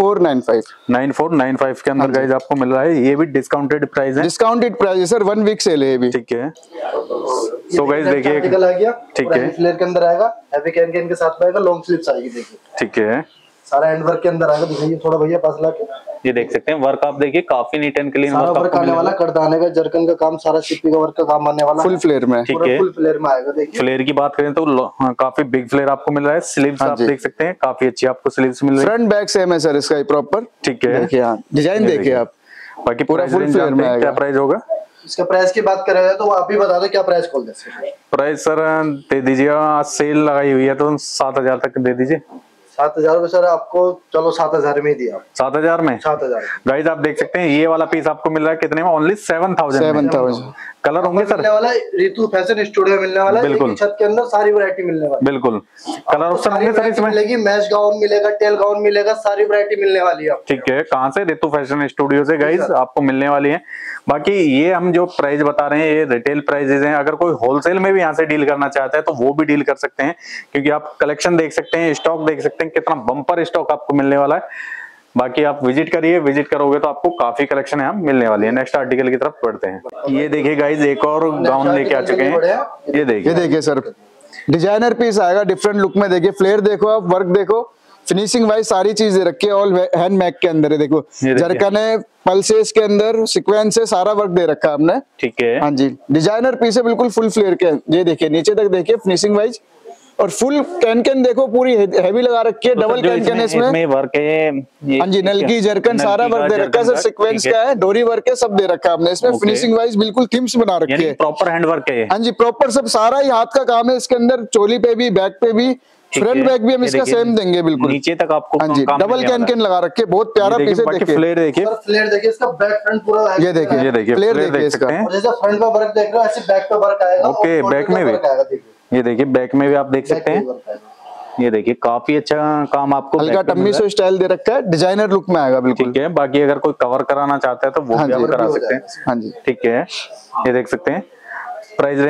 [SPEAKER 2] 9495
[SPEAKER 3] के अंदर गाइस आपको मिल रहा है, ये भी डिस्काउंटेड प्राइस है।
[SPEAKER 2] डिस्काउंटेड प्राइस है सर, 1 वीक सेल है ये भी।
[SPEAKER 3] ठीक है, सो गाइस देखिए
[SPEAKER 1] आर्टिकल आ गया,
[SPEAKER 3] ठीक है,
[SPEAKER 1] फ्लेयर के अंदर आएगा, हैवी कैन के साथ आएगा, लॉन्ग स्लीव्स आएगी। देखिए
[SPEAKER 3] ठीक है,
[SPEAKER 1] सारा हैंड वर्क के अंदर आएगा, दिखाइए थोड़ा भैया पास लाके।
[SPEAKER 3] ये देख सकते हैं वर्क आप देखिए काफी नीट एंड क्लीन
[SPEAKER 1] वर्क आने वाला, करदाने का जरकन का काम, सारा सीपी का वर्क का काम आने वाला,
[SPEAKER 2] फुल फ्लेयर में।
[SPEAKER 3] ठीक है,
[SPEAKER 1] फुल फ्लेयर में आएगा। देखिए
[SPEAKER 3] फ्लेयर की बात करें तो काफी बिग फ्लेयर आपको मिल रहा है। स्लीव्स आप देख सकते हैं काफी अच्छी आपको स्लीव्स मिल रही है।
[SPEAKER 2] फ्रंट बैक सेम है सर इसका प्रॉपर।
[SPEAKER 3] ठीक है,
[SPEAKER 2] देखिए डिजाइन देखिए आप,
[SPEAKER 3] बाकी
[SPEAKER 2] पूरा फुल फ्लेयर में
[SPEAKER 3] क्या प्राइस होगा
[SPEAKER 1] इसका? प्राइस की बात करें तो आप ही बता दो क्या प्राइस खोल दे।
[SPEAKER 3] प्राइस सर दे दीजिए, आज सेल लगाई हुई है तो 7,000 तक दे दीजिए।
[SPEAKER 1] 7,000 में सर आपको, चलो 7,000 में ही दिया।
[SPEAKER 3] 7,000 में
[SPEAKER 1] 7,000।
[SPEAKER 3] गाइस आप देख सकते हैं ये वाला पीस आपको मिल रहा है कितने में? ओनली 7,000। कलर होंगे सर?
[SPEAKER 1] मिलने वाला रितु फैशन स्टूडियो मिलने वाला है,
[SPEAKER 3] बिल्कुल
[SPEAKER 1] छत के अंदर सारी वैरायटी मिलने वाली।
[SPEAKER 3] बिल्कुल कलर ऑप्शन होंगे सर इसमें?
[SPEAKER 1] मिलेगी, मैच गाउन मिलेगा, टेल गाउन मिलेगा, सारी वैरायटी मिलने वाली है।
[SPEAKER 3] ठीक है, कहाँ से? रितु फैशन स्टूडियो से गाइस आपको मिलने वाली है। बाकी ये हम जो प्राइस बता रहे हैं ये रिटेल प्राइजेस हैं, अगर कोई होलसेल में भी यहाँ से डील करना चाहता है तो वो भी डील कर सकते हैं, क्योंकि आप कलेक्शन देख सकते हैं, स्टॉक देख सकते हैं, कितना बम्पर स्टॉक आपको मिलने वाला है। बाकी आप विजिट करिए, विजिट करोगे तो आपको काफी कलेक्शन यहाँ मिलने वाली है। नेक्स्ट आर्टिकल की तरफ बढ़ते हैं। ये देखिए गाइस एक और गाउन लेके आ चुके हैं, ये देखिए
[SPEAKER 2] सर डिजाइनर पीस आएगा डिफरेंट लुक में। देखिए फ्लेयर देखो आप, वर्क देखो, फिनिशिंग वाइज सारी चीजें रखी है, ऑल हैंड मैक के अंदर है। देखो जरकन है, पल्सेस के अंदर सीक्वेंस से सारा वर्क दे रखा है हमने।
[SPEAKER 3] ठीक है,
[SPEAKER 2] हाँ जी डिजाइनर पीस है बिल्कुल फुल फ्लेयर के। ये देखिए नीचे तक देखिए फिनिशिंग वाइज, और फुल कैन देखो पूरी हैवी लगा रखी है, डबल कैन इसमें
[SPEAKER 3] वर्क है।
[SPEAKER 2] हाँ जी नलकी जरकन सारा वर्क दे रखा है सर, सीक्वेंस का है, डोरी वर्क है, सब दे रखा है हमने इसमें। फिनिशिंग वाइज बिल्कुल थीम्स बना रखी है,
[SPEAKER 3] प्रॉपर हैंड वर्क है।
[SPEAKER 2] हाँ जी प्रॉपर सब सारा ही हाथ का काम है इसके अंदर, चोली पे भी, बैक पे भी, फ्रंट बैक भी हम इसका सेम देंगे बिल्कुल
[SPEAKER 3] नीचे तक आपको।
[SPEAKER 2] हाँ जी डबल कैन लगा रखे, बहुत प्यारा पीस है। देखिए
[SPEAKER 3] फ्लेयर देखिए,
[SPEAKER 1] फ्लेयर देखिए इसका, बैक फ्रंट पूरा
[SPEAKER 2] ये देखिए फ्लेयर देखिए इसका,
[SPEAKER 1] जैसे फ्रंट पे वर्क देख रहे हो ऐसे बैक पे वर्क आएगा।
[SPEAKER 3] ओके बैक में भी, ये देखिए बैक में भी आप देख सकते हैं। ये देखिए काफी अच्छा काम आपको,
[SPEAKER 2] हल्का टम्मी सो स्टाइल दे रखा है, डिजाइनर लुक में आएगा बिल्कुल।
[SPEAKER 3] ठीक है, बाकी अगर कोई कवर कराना चाहता है तो वो भी आप करा सकते हैं।
[SPEAKER 2] हाँ जी
[SPEAKER 3] ठीक है, ये देख सकते हैं। प्राइस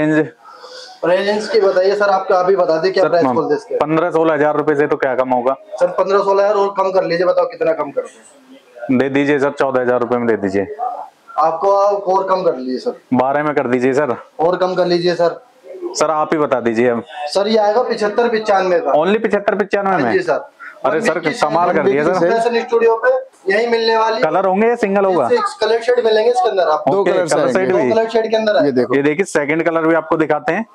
[SPEAKER 3] रेंज
[SPEAKER 1] की बताइए सर, आपको आप ही बता दें क्या प्राइस बोल दे इसके?
[SPEAKER 3] 15-16 हजार रुपए से तो क्या कम होगा
[SPEAKER 1] सर? 15-16 हजार और कम कर लीजिए, बताओ कितना कम कर
[SPEAKER 3] दे दीजिए सर? 14,000 रुपए में दे दीजिए
[SPEAKER 1] आपको, और कम कर लीजिए सर।
[SPEAKER 3] 12 में कर दीजिए सर, और
[SPEAKER 1] कम कर लीजिए सर।
[SPEAKER 3] सर आप ही बता दीजिए अब।
[SPEAKER 1] सर ये आएगा 75-95 का,
[SPEAKER 3] ओनली 75-95 में?
[SPEAKER 1] जी सर।
[SPEAKER 3] अरे सर कमाल कर दिया सर।
[SPEAKER 1] फैशन स्टूडियो पे यही मिलने वाली।
[SPEAKER 3] कलर होंगे या सिंगल होगा?
[SPEAKER 1] कलर शेड मिलेंगे इसके अंदर आपको,
[SPEAKER 2] दो कलर
[SPEAKER 1] शेड के अंदर।
[SPEAKER 2] ये
[SPEAKER 3] देखिए सेकंड कलर भी आपको दिखाते हैं,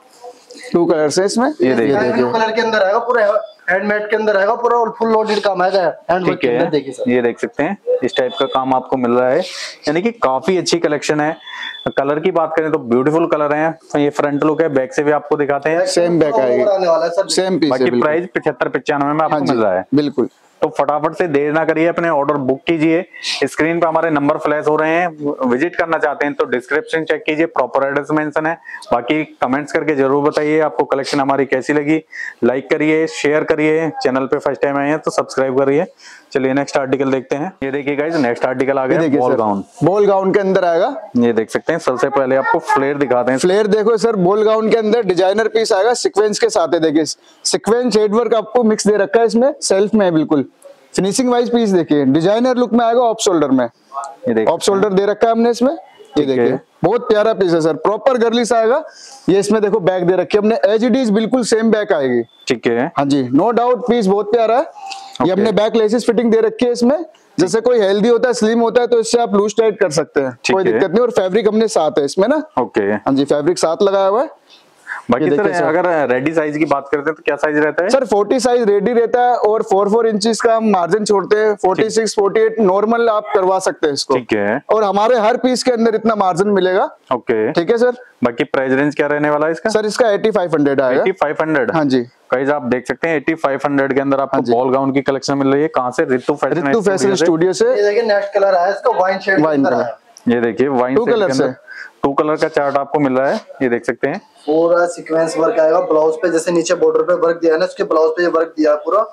[SPEAKER 2] 2 कलर है इसमें। ये देखिए
[SPEAKER 1] ब्लू कलर के अंदर आएगा, पूरा हैंडमेड के अंदर आएगा पूरा, और फुल लोडेड काम आएगा हैंडवर्क के अंदर। देखिए सर ये
[SPEAKER 3] देख सकते हैं इस टाइप का काम आपको मिल रहा है, यानी कि काफी अच्छी कलेक्शन है। कलर की बात करें तो ब्यूटीफुल कलर है। तो ये फ्रंट लुक है, बैक से भी आपको दिखाते हैं,
[SPEAKER 2] सेम बैक आएगी, सेम पीस।
[SPEAKER 3] बाकी प्राइस 75-95 में आपको मिल रहा है बिल्कुल। तो फटाफट से देर ना करिए, अपने ऑर्डर बुक कीजिए। स्क्रीन पे हमारे नंबर फ्लैश हो रहे हैं, विजिट करना चाहते हैं तो डिस्क्रिप्शन चेक कीजिए, प्रॉपर एड्रेस मेंशन है। बाकी कमेंट्स करके जरूर बताइए आपको कलेक्शन हमारी कैसी लगी। लाइक करिए, शेयर करिए, चैनल पे फर्स्ट टाइम आए हैं तो सब्सक्राइब करिए। चलिए नेक्स्ट आर्टिकल देखते हैं। ये देखिए गाइस नेक्स्ट आर्टिकल आ गया,
[SPEAKER 2] बॉल गाउन के अंदर आएगा।
[SPEAKER 3] ये देख सकते हैं, सबसे पहले आपको फ्लेयर दिखाते हैं।
[SPEAKER 2] फ्लेयर देखो सर, बॉल गाउन के अंदर डिजाइनर पीस आएगा, सीक्वेंस के साथ है। देखिए सीक्वेंस हेडवर्क आपको मिक्स दे रखा है इसमें, सेल्फ में है बिल्कुल। फिनिशिंग वाइज पीस देखिए, डिजाइनर लुक में आएगा, ऑफ शोल्डर में, ऑफ शोल्डर दे रखा है हमने इसमें। ये देखिए बहुत प्यारा पीस है सर, प्रॉपर गर्लिश आएगा। ये इसमें देखो बैक दे रखी है हमने, एज इट इज बिल्कुल सेम बैक आएगी।
[SPEAKER 3] ठीक है,
[SPEAKER 2] हाँ जी नो डाउट पीस बहुत प्यारा है। ये हमने बैक लेसिस फिटिंग दे रखी है इसमें, जैसे कोई हेल्दी होता है, स्लिम होता है तो इससे आप लूज टाइट कर सकते हैं, कोई दिक्कत नहीं। और फैब्रिक हमने साथ है इसमें ना।
[SPEAKER 3] ओके,
[SPEAKER 2] हाँ जी फैब्रिक साथ लगाया हुआ है।
[SPEAKER 3] बाकी सर अगर रेडी साइज की बात करते हैं तो क्या साइज रहता है?
[SPEAKER 2] सर 40 साइज रेडी रहता है, और 4 इंचेस का हम मार्जिन छोड़ते हैं। 46, 48 नॉर्मल आप करवा सकते हैं इसको।
[SPEAKER 3] ठीक है,
[SPEAKER 2] और हमारे हर पीस के अंदर इतना मार्जिन मिलेगा।
[SPEAKER 3] ओके
[SPEAKER 2] ठीक है सर।
[SPEAKER 3] बाकी प्राइस रेंज क्या रहने वाला है इसका?
[SPEAKER 2] सर इसका 8500 आएगा।
[SPEAKER 3] 8500?
[SPEAKER 2] हाँ जी
[SPEAKER 3] गाइस आप देख सकते हैं 8500 के अंदर आपको बॉल गाउन की कलेक्शन मिल रही है। कहाँ से? रितु
[SPEAKER 2] फैशन स्टूडियो से।
[SPEAKER 1] ये देखिए नेक्स्ट कलर आया इसका, वाइन शेड कलर।
[SPEAKER 3] ये देखिए वाइन
[SPEAKER 2] शेड के अंदर
[SPEAKER 3] 2 कलर का चार्ट आपको मिल रहा है, ये देख सकते हैं।
[SPEAKER 1] पूरा सीक्वेंस वर्क आएगा ब्लाउज पे, जैसे नीचे बॉर्डर पे वर्क दिया है ना, उसके ब्लाउज पे ये वर्क दिया है पूरा।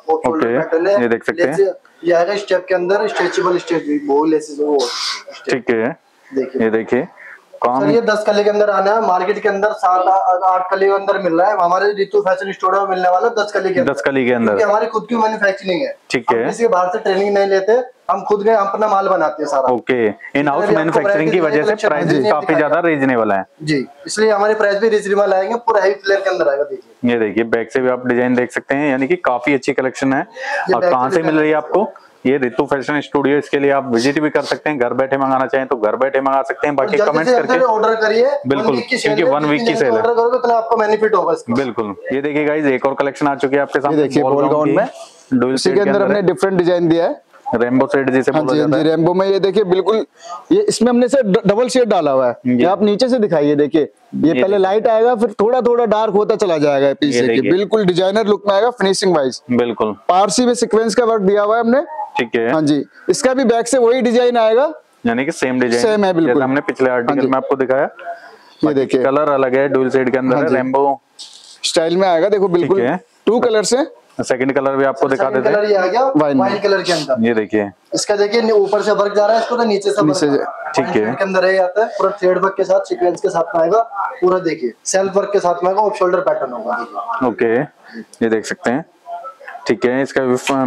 [SPEAKER 3] ये देख सकते हैं,
[SPEAKER 1] ये आएगा स्टेप के अंदर, स्ट्रेचेबल
[SPEAKER 3] ठीक है। ये देखिए
[SPEAKER 1] सर ये 10 कली के अंदर आना है, मार्केट के अंदर 7-8 कली के अंदर मिल रहा है। हमारे रितु फैशन स्टूडियो में मिलने वाला 10 कली के अंदर।
[SPEAKER 3] 10 कली के अंदर
[SPEAKER 1] हमारी खुद की मैन्युफैक्चरिंग है।
[SPEAKER 3] ठीक है,
[SPEAKER 1] किसी के बाहर से ट्रेनिंग नहीं लेते, हम खुद गए अपना माल बनाते हैं सारा।
[SPEAKER 3] ओके, इन हाउस मैन्युफैक्चरिंग की वजह से प्राइस काफी ज्यादा रीजनेबल है
[SPEAKER 1] जी, इसलिए हमारे प्राइस भी रीजनेबल आएंगे। पूरा हेवी फ्लेयर के अंदर आएगा। देखिए
[SPEAKER 3] ये देखिए बैक से भी आप डिजाइन देख सकते हैं, यानी कि काफी अच्छी कलेक्शन है। और कहाँ से मिल रही है आपको? ये ऋतु फैशन स्टूडियो, इसके लिए आप विजिट भी कर सकते हैं। घर बैठे मंगाना चाहें तो घर बैठे मंगा सकते हैं। बाकी कमेंट्स करके
[SPEAKER 1] ऑर्डर करिए,
[SPEAKER 3] बिल्कुल, क्योंकि 1 वीक की सेल है।
[SPEAKER 1] ऑर्डर करोगे तो आपको बेनिफिट होगा इसका।
[SPEAKER 3] बिल्कुल। ये देखिए गाइस, एक और कलेक्शन आ चुकी है आपके सामने।
[SPEAKER 2] देखिए बॉल गाउन में इसी के अंदर हमने डिफरेंट डिजाइन दिया है,
[SPEAKER 3] रेनबो शेड जिसे बोला जाता है।
[SPEAKER 2] रेनबो में ये देखिए बिल्कुल, ये इसमें हमने से डबल शेड डाला हुआ है। ये आप नीचे से दिखाइए, देखिए ये पहले लाइट आएगा, फिर थोड़ा थोड़ा डार्क होता चला जाएगा पीछे की। बिल्कुल डिजाइनर लुक में आएगा, फिनिशिंग वाइज।
[SPEAKER 3] बिल्कुल
[SPEAKER 2] पारसी में सीक्वेंस का वर्क दिया हुआ है हमने।
[SPEAKER 3] ठीक है।
[SPEAKER 2] हाँ जी, इसका भी बैक से वही डिजाइन आएगा,
[SPEAKER 3] यानी कि सेम डिजाइन
[SPEAKER 2] सेम है बिल्कुल।
[SPEAKER 3] हमने पिछले आर्टिकल में आपको दिखाया।
[SPEAKER 2] ये देखिए
[SPEAKER 3] कलर अलग है, डुअल शेड के अंदर है, रेनबो
[SPEAKER 2] स्टाइल में आएगा। देखो बिल्कुल 2 कलर से।
[SPEAKER 3] सेकंड कलर भी आपको दिखा देते हैं।
[SPEAKER 1] कलर ये आ गया वाइन कलर के अंदर।
[SPEAKER 3] ये देखिए,
[SPEAKER 1] इसका देखिए ऊपर से वर्क जा रहा है, इसको तो नीचे से वर्क।
[SPEAKER 3] ठीक है।
[SPEAKER 1] के अंदर ये आता है पूरा थ्रेड वर्क के साथ, सीक्वेंस के साथ में आएगा पूरा। देखिए सेल्फ वर्क के साथ में आएगा, ऑफ शोल्डर पैटर्न होगा।
[SPEAKER 3] ओके, ये देख सकते हैं। ठीक है, इसका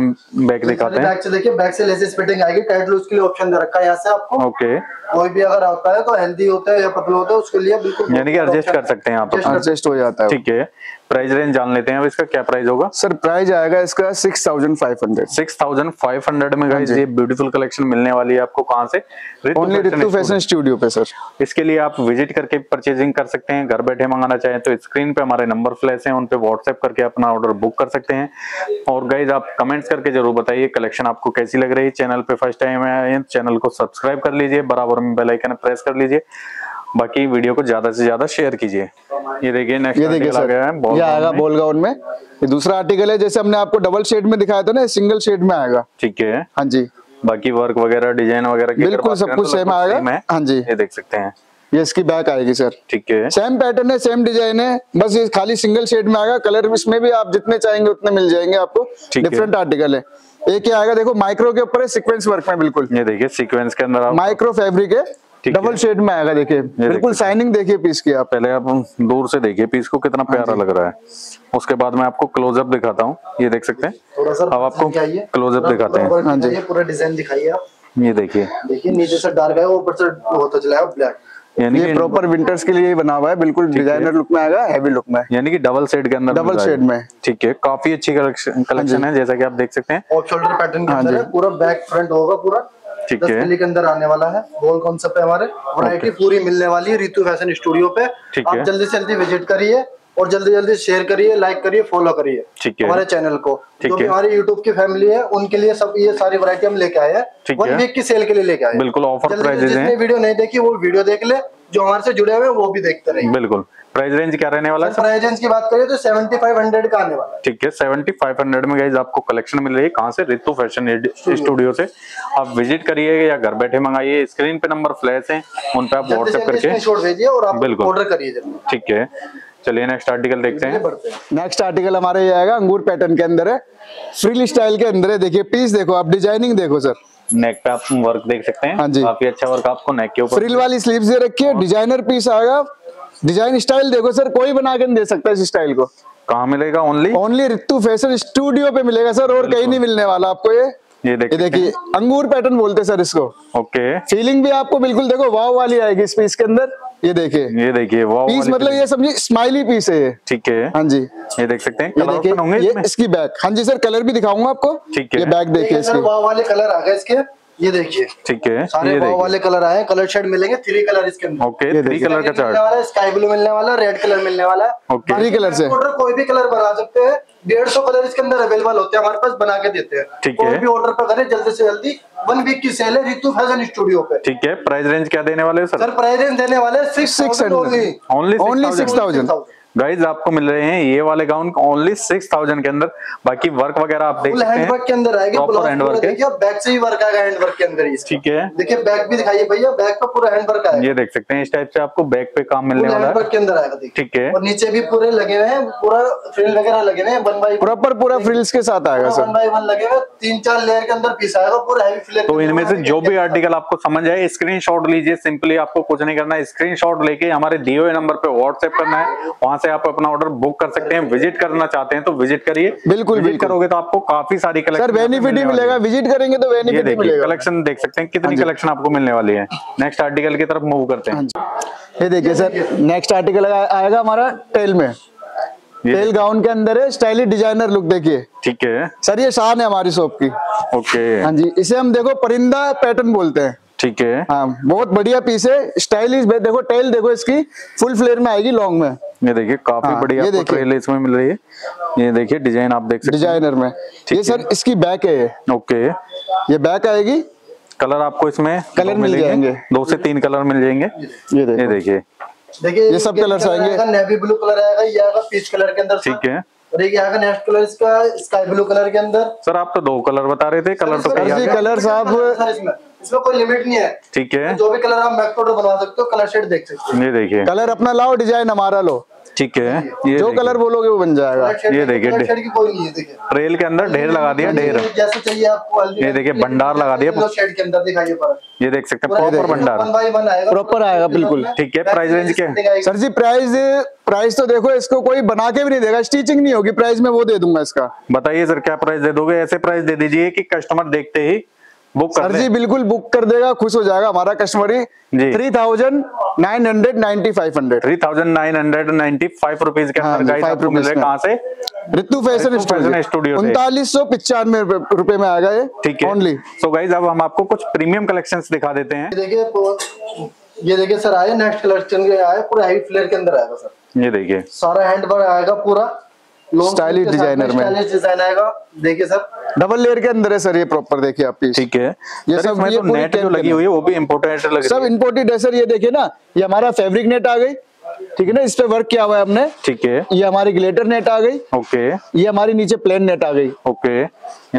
[SPEAKER 3] बैक दिखाते हैं।
[SPEAKER 1] बैक से देखिए, बैक से लेसेस फिटिंग आएगी। टाइट लूज के लिए ऑप्शन दे रखा है यहाँ से आपको।
[SPEAKER 3] ओके,
[SPEAKER 1] कोई भी अगर आता है तो हेल्दी होता है या पतला होता है, उसके लिए बिल्कुल
[SPEAKER 3] यानी कि एडजस्ट कर सकते हैं आप,
[SPEAKER 2] एडजस्ट हो जाता है।
[SPEAKER 3] ठीक है। प्राइस रेंज जान लेते हैं अब इसका, क्या प्राइस होगा
[SPEAKER 2] सर? प्राइस आएगा इसका 6500।
[SPEAKER 3] 6500 में गाइस ये ब्यूटीफुल कलेक्शन मिलने वाली है आपको। कहां से?
[SPEAKER 2] ओनली ऋतु फैशन स्टूडियो पे सर।
[SPEAKER 3] इसके लिए आप विजिट करके परचेजिंग कर सकते हैं। घर बैठे मंगाना चाहें तो स्क्रीन पे हमारे नंबर फ्लैश हैं, उन पे व्हाट्सएप करके अपना ऑर्डर बुक कर सकते हैं। और गाइस आप कमेंट्स करके जरूर बताइए कलेक्शन आपको कैसी लग रही है। चैनल पे फर्स्ट टाइम आए हैं, चैनल को सब्सक्राइब कर लीजिए, बराबर में बेल आइकन प्रेस कर लीजिए। बाकी वीडियो को ज्यादा से ज्यादा शेयर कीजिए। ये देखिए नेक्स्ट आर्टिकल आ गया है,
[SPEAKER 2] ये आएगा बॉल गाउन में। ये दूसरा आर्टिकल है, जैसे हमने आपको डबल शेड में दिखाया था ना, सिंगल शेड में आएगा।
[SPEAKER 3] ठीक है।
[SPEAKER 2] हाँ जी,
[SPEAKER 3] बाकी वर्क वगैरह, डिजाइन वगैरह
[SPEAKER 2] बिल्कुल सब कुछ सेम आएगा। हाँ जी,
[SPEAKER 3] ये देख सकते हैं।
[SPEAKER 2] ये इसकी बैक आएगी सर।
[SPEAKER 3] ठीक है,
[SPEAKER 2] सेम पैटर्न है, सेम डिजाइन है, बस ये खाली सिंगल शेड में आएगा। कलर इसमें भी आप जितने चाहेंगे उतने मिल जाएंगे आपको। डिफरेंट आर्टिकल है। एक ही आएगा, देखो माइक्रो के ऊपर है, सीक्वेंस वर्क में बिल्कुल।
[SPEAKER 3] ये देखिए सीक्वेंस के अंदर
[SPEAKER 2] माइक्रो फैब्रिक है, डबल शेड में आएगा। देखिए बिल्कुल शाइनिंग देखिए पीस की। आप
[SPEAKER 3] पहले आप दूर से देखिए पीस को, कितना प्यारा लग रहा है। उसके बाद मैं आपको क्लोजअप दिखाता हूँ। ये देख सकते हैं। अब आपको क्लोजअप दिखाते हैं।
[SPEAKER 1] हाँ जी, पूरा डिजाइन दिखाइए आप।
[SPEAKER 3] ये देखिए,
[SPEAKER 1] नीचे से डार्क है, ऊपर से होता चला है ब्लैक।
[SPEAKER 3] यानी
[SPEAKER 2] ये प्रॉपर विंटर्स के लिए बना हुआ है, बिल्कुल डिजाइनर लुक में आएगा, हैवी लुक में।
[SPEAKER 3] यानी कि डबल शेड के अंदर,
[SPEAKER 2] डबल शेड में।
[SPEAKER 3] ठीक है, काफी अच्छी कलेक्शन है, जैसा कि आप देख सकते हैं।
[SPEAKER 1] और शोल्डर पैटर्न के अंदर है, पूरा बैक फ्रंट होगा पूरा।
[SPEAKER 3] ठीक है,
[SPEAKER 1] के अंदर आने वाला है। बॉल कॉन्सेप्ट है हमारे। वैरायटी पूरी मिलने वाली है ऋतु फैशन स्टूडियो पे। आप जल्दी से जल्दी विजिट करिए और जल्दी जल्दी शेयर करिए, लाइक करिए, फॉलो करिए हमारे चैनल को। जो भी हमारी यूट्यूब की फैमिली है उनके लिए सब ये सारी वैरायटी हम लेके आए हैं। 1 वीक की सेल के लिए लेके आए।
[SPEAKER 3] बिल्कुल ऑफर प्राइसेस हैं।
[SPEAKER 1] जिसने वीडियो नहीं देखी वो वीडियो देख ले, जो हमारे से जुड़े हुए हैं वो भी देखते रहिए।
[SPEAKER 3] बिल्कुल। प्राइस रेंज क्या रहने वाला है?
[SPEAKER 1] प्राइस रेंज की बात करें तो 7500 का आने वाला है।
[SPEAKER 3] ठीक है, 7500 में गाइस आपको कलेक्शन मिल रही है। कहां से? ऋतु फैशन स्टूडियो से। आप विजिट करिए या घर बैठे मंगाइए। स्क्रीन पे नंबर फ्लैश हैं, उन पे आप व्हाट्सएप करके
[SPEAKER 1] स्क्रीनशॉट भेजिए और आप ऑर्डर करिए जल्दी।
[SPEAKER 3] ठीक है, चलिए नेक्स्ट आर्टिकल देखते हैं।
[SPEAKER 2] नेक्स्ट आर्टिकल हमारे ये आएगा, अंगूर पैटर्न के अंदर है, फ्रिल स्टाइल के अंदर है। देखिए पीस देखो आप, डिजाइनिंग देखो सर।
[SPEAKER 3] नेक पे आप वर्क देख सकते हैं।
[SPEAKER 2] हाँ जी,
[SPEAKER 3] काफी अच्छा वर्क आपको नेक के ऊपर।
[SPEAKER 2] फ्रिल वाली स्लीव्स दे रखी है, डिजाइनर पीस आएगा। डिजाइन स्टाइल देखो सर, कोई बना के नहीं दे सकता इस स्टाइल को।
[SPEAKER 3] कहाँ मिलेगा? ओनली
[SPEAKER 2] ऋतु फैशन स्टूडियो पे मिलेगा सर, और कहीं नहीं मिलने वाला आपको। ये देखिए अंगूर पैटर्न बोलते हैं सर इसको।
[SPEAKER 3] ओके,
[SPEAKER 2] फीलिंग भी आपको बिल्कुल देखो वाव वाली आएगी इस पीस के अंदर। ये देखिए वाव पीस, मतलब ये समझिए स्माइली पीस है ये।
[SPEAKER 3] ठीक है,
[SPEAKER 2] हाँ जी,
[SPEAKER 3] ये देख सकते हैं। कलर ऑप्शन होंगे
[SPEAKER 2] ये इसकी बैक। हाँ जी सर, कलर भी दिखाऊंगा आपको।
[SPEAKER 3] ठीक है,
[SPEAKER 2] ये बैक देखिए इसकी,
[SPEAKER 1] वाव वाले कलर आ गए इसके। ये देखिए,
[SPEAKER 3] ठीक है,
[SPEAKER 1] सारे वाव वाले कलर आए। कलर शेड मिलेंगे 3 कलर इसके अंदर।
[SPEAKER 3] ओके, 3 कलर का चार्ट।
[SPEAKER 1] स्काई ब्लू मिलने वाला, रेड कलर मिलने वाला।
[SPEAKER 3] ओके,
[SPEAKER 2] 3 कलर से
[SPEAKER 1] ऑर्डर कोई भी कलर बना सकते हैं। 150 कलर इसके अंदर अवेलेबल होते हैं हमारे पास, बना के देते हैं।
[SPEAKER 3] ठीक है,
[SPEAKER 1] कोई भी ऑर्डर पे करें जल्दी से जल्दी। 1 वीक की सेल है ऋतु फैशन स्टूडियो पे।
[SPEAKER 3] ठीक है, प्राइस रेंज क्या देने वाले सर?
[SPEAKER 1] प्राइस रेंज देने वाले 6,000
[SPEAKER 3] ओनली
[SPEAKER 2] 6,000।
[SPEAKER 3] गाइज आपको मिल रहे हैं ये वाले गाउन ओनली 6000 के अंदर। बाकी वर्क वगैरह आप देख सकते हैं,
[SPEAKER 1] हैंड वर्क के अंदर आएगी।
[SPEAKER 3] प्रॉपर हैंड वर्क है।
[SPEAKER 1] देखिए बैक से ही वर्क आएगा हैंड वर्क के अंदर ही।
[SPEAKER 3] ठीक है,
[SPEAKER 1] देखिए बैक भी दिखाइए भैया, बैक पे पूरा हैंड वर्क आएगा।
[SPEAKER 3] ये देख सकते हैं, इस टाइप से आपको बैक पे काम मिलने वाला है।
[SPEAKER 1] हैंड वर्क के अंदर आएगा।
[SPEAKER 3] ठीक है,
[SPEAKER 1] और नीचे भी पूरे लगे हुए हैं, पूरा फ्रिल वगैरह लगे हुए हैं। 1 बाय
[SPEAKER 2] प्रॉपर पूरा फ्रिल्स के साथ आएगा सर।
[SPEAKER 1] 1 बाय 1 लगे हुए, 3-4 लेयर के अंदर पीस आएगा पूरा हैवी फ्लेयर।
[SPEAKER 3] तो इनमें से जो भी आर्टिकल आपको समझ आए स्क्रीनशॉट लीजिए। सिंपली आपको कुछ नहीं करना है, स्क्रीनशॉट लेके हमारे दिए हुए नंबर पे व्हाट्सएप करना है। वहां से आप अपना ऑर्डर बुक कर सकते हैं। विजिट करना चाहते हैं तो विजिट करिए।
[SPEAKER 2] बिल्कुल
[SPEAKER 3] विजिट करोगे तो आपको काफी सारी कलेक्शन
[SPEAKER 2] सर बेनिफिट ही मिलेगा। विजिट करेंगे तो बेनिफिट ही मिलेगा।
[SPEAKER 3] कलेक्शन देख सकते हैं कितनी कलेक्शन आपको मिलने वाली है। नेक्स्ट आर्टिकल की तरफ मूव करते हैं।
[SPEAKER 2] ये देखिए सर, नेक्स्ट आर्टिकल आएगा हमारा टेल में। टेल गाउन के अंदर है, स्टाइलिश डिजाइनर लुक देखिए।
[SPEAKER 3] ठीक है
[SPEAKER 2] सर ये शान है हमारी शॉप की।
[SPEAKER 3] ओके
[SPEAKER 2] हाँ जी, इसे हम देखो परिंदा पैटर्न बोलते हैं।
[SPEAKER 3] ठीक है
[SPEAKER 2] हाँ, बहुत बढ़िया पीस है, स्टाइलिश। देखो टेल देखो इसकी फुल फ्लेयर में आएगी लॉन्ग में।
[SPEAKER 3] ये देखिए काफी
[SPEAKER 2] हाँ,
[SPEAKER 3] बढ़िया आपको ट्रेल इसमें मिल रही है। ये देखिए डिजाइन आप देख सकते हैं
[SPEAKER 2] डिजाइनर में। ये सर इसकी बैक है।
[SPEAKER 3] ओके
[SPEAKER 2] ये बैक आएगी।
[SPEAKER 3] कलर आपको इसमें
[SPEAKER 2] कलर मिल जाएंगे,
[SPEAKER 3] 2 से 3 कलर मिल जाएंगे।
[SPEAKER 2] ये
[SPEAKER 3] देखिए
[SPEAKER 1] ये
[SPEAKER 2] सब कलर्स आएंगे।
[SPEAKER 1] नेवी ब्लू कलर आएगा, ये आएगा पीच कलर के अंदर।
[SPEAKER 3] ठीक है
[SPEAKER 1] और एक आएगा नेक्स्ट कलर इसका स्काई ब्लू कलर के अंदर।
[SPEAKER 3] सर आप तो 2 कलर बता रहे थे, कलर तो कई आ गए।
[SPEAKER 2] कलर साहब
[SPEAKER 1] इसमें कोई लिमिट नहीं है। ठीक है, जो भी कलर आप मैक टू बनवा सकते हो, कलर शेड देख सकते हो।
[SPEAKER 3] ये देखिए
[SPEAKER 2] कलर अपना लाओ, डिजाइन हमारा लो।
[SPEAKER 3] ठीक है, ये
[SPEAKER 2] जो कलर बोलोगे वो बन जाएगा।
[SPEAKER 3] ये देखिए
[SPEAKER 1] कोई नहीं है, देखिए
[SPEAKER 3] ट्रेल के अंदर ढेर लगा दिया, ढेर
[SPEAKER 1] जैसे चाहिए आपको।
[SPEAKER 3] ये देखिए भंडार लगा दिया
[SPEAKER 1] शेड के अंदर, दिखाइए पर
[SPEAKER 3] ये देख सकते हैं प्रॉपर भंडार
[SPEAKER 2] प्रॉपर आएगा बिल्कुल।
[SPEAKER 3] ठीक है, प्राइस रेंज क्या है
[SPEAKER 2] सर जी? प्राइस तो देखो, इसको कोई बना के भी नहीं देगा, स्टिचिंग नहीं होगी, प्राइस में वो दे दूंगा इसका।
[SPEAKER 3] बताइए सर क्या प्राइस दे दोगे? ऐसे प्राइस दे दीजिए कि कस्टमर देखते ही बुक कर
[SPEAKER 2] सर जी बिल्कुल बुक कर देगा, खुश हो जाएगा हमारा कस्टमर ही। 3995
[SPEAKER 3] 3995 रुपीज के अंदर गाइस आपको मिल रहा है। कहाँ से?
[SPEAKER 2] ऋतु फैशन स्टूडियो। 3995 रुपए में आएगा ये।
[SPEAKER 3] ठीक है
[SPEAKER 2] ओनली।
[SPEAKER 3] सो गाइस अब हम आपको कुछ प्रीमियम कलेक्शंस दिखा देते हैं।
[SPEAKER 1] ये देखिए सर, आए नेक्स्ट कलेक्शन के आए, पूरा हेवी फ्लेयर के अंदर आएगा सर।
[SPEAKER 3] ये देखिए
[SPEAKER 1] सारा हैंड वर्क आएगा, पूरा
[SPEAKER 2] स्टाइलिश डिजाइनर में।
[SPEAKER 1] स्टाइलिश डिजाइन आएगा। देखिए सर
[SPEAKER 2] डबल लेयर के अंदर है सर ये प्रॉपर, देखिए आप पीस।
[SPEAKER 3] ठीक है,
[SPEAKER 2] ये सब
[SPEAKER 3] ये तो नेट जो लगी हुई है वो भी इम्पोर्टेड लग रही है।
[SPEAKER 2] सब इम्पोर्टेड है सर। ये देखिए ना, ये हमारा फैब्रिक नेट आ गई। ठीक है ना, इस पे वर्क किया हुआ है हमने।
[SPEAKER 3] ठीक है,
[SPEAKER 2] ये हमारी ग्लिटर नेट आ गई।
[SPEAKER 3] ओके,
[SPEAKER 2] ये हमारी नीचे प्लेन नेट आ गई।
[SPEAKER 3] ओके,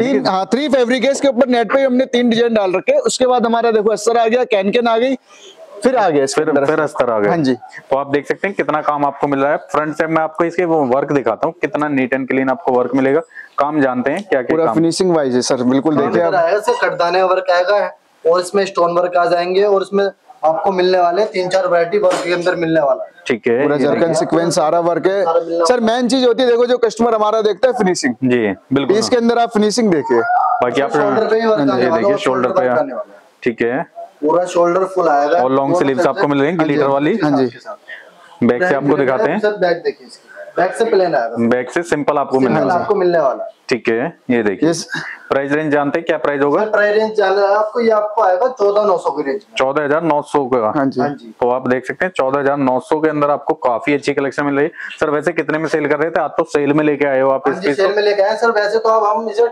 [SPEAKER 2] 3 फैब्रिक है इसके ऊपर। नेट पे हमने 3 डिजाइन डाल रखे। उसके बाद हमारा देखो अस्तर आ गया, कैन आ गई, फिर आ गया
[SPEAKER 3] फिर अस्तर आ गया।
[SPEAKER 2] हाँ जी,
[SPEAKER 3] तो आप देख सकते हैं कितना काम आपको मिल रहा है। फ्रंट से मैं आपको इसके वो वर्क दिखाता हूँ, कितना नीट एंड क्लीन आपको वर्क मिलेगा। काम जानते हैं क्या क्या
[SPEAKER 2] पूरा फिनिशिंग वाइज है सर, बिल्कुल देखिए आप।
[SPEAKER 1] कटदाने वर्क आएगा और इसमें स्टोन वर्क आ जाएंगे, और इसमें आपको मिलने वाले 3-4 वैरायटी वर्क के अंदर मिलने वाला है।
[SPEAKER 3] ठीक है,
[SPEAKER 2] पूरा जरकन सीक्वेंस सारा वर्क है सर। मेन चीज होती है देखो, जो कस्टमर हमारा देखता है फिनिशिंग।
[SPEAKER 3] जी बिल्कुल,
[SPEAKER 2] इसके अंदर आप फिनिशिंग देखिए।
[SPEAKER 3] बाकी आप
[SPEAKER 1] शोल्डर पे ही वर्क आने वाला है,
[SPEAKER 3] शोल्डर पे। ठीक है,
[SPEAKER 1] पूरा शोल्डर फुल आएगा
[SPEAKER 3] और लॉन्ग स्लीव्स आपको मिल रही है ग्लिटर वाली।
[SPEAKER 2] हाँ जी,
[SPEAKER 3] बैक से आपको दिखाते हैं।
[SPEAKER 1] सर बैक देखिए, बैक से प्लेन आएगा,
[SPEAKER 3] बैक से सिंपल आपको मिलने वाला। ठीक है, ये देखिए प्राइस रेंज जानते हैं क्या प्राइस होगा?
[SPEAKER 1] प्राइस रेंज जाना है आपको, ये आपको आएगा 14900 की रेंज,
[SPEAKER 3] 14900 का।
[SPEAKER 2] हाँ जी।
[SPEAKER 3] तो आप देख सकते हैं 14900 के अंदर आपको काफी अच्छी कलेक्शन मिल रही है। सर वैसे कितने में सेल कर रहे थे? आप तो सेल में लेके आए हो आप इस
[SPEAKER 1] सेल में लेके आए सर। वैसे तो अब हम इसे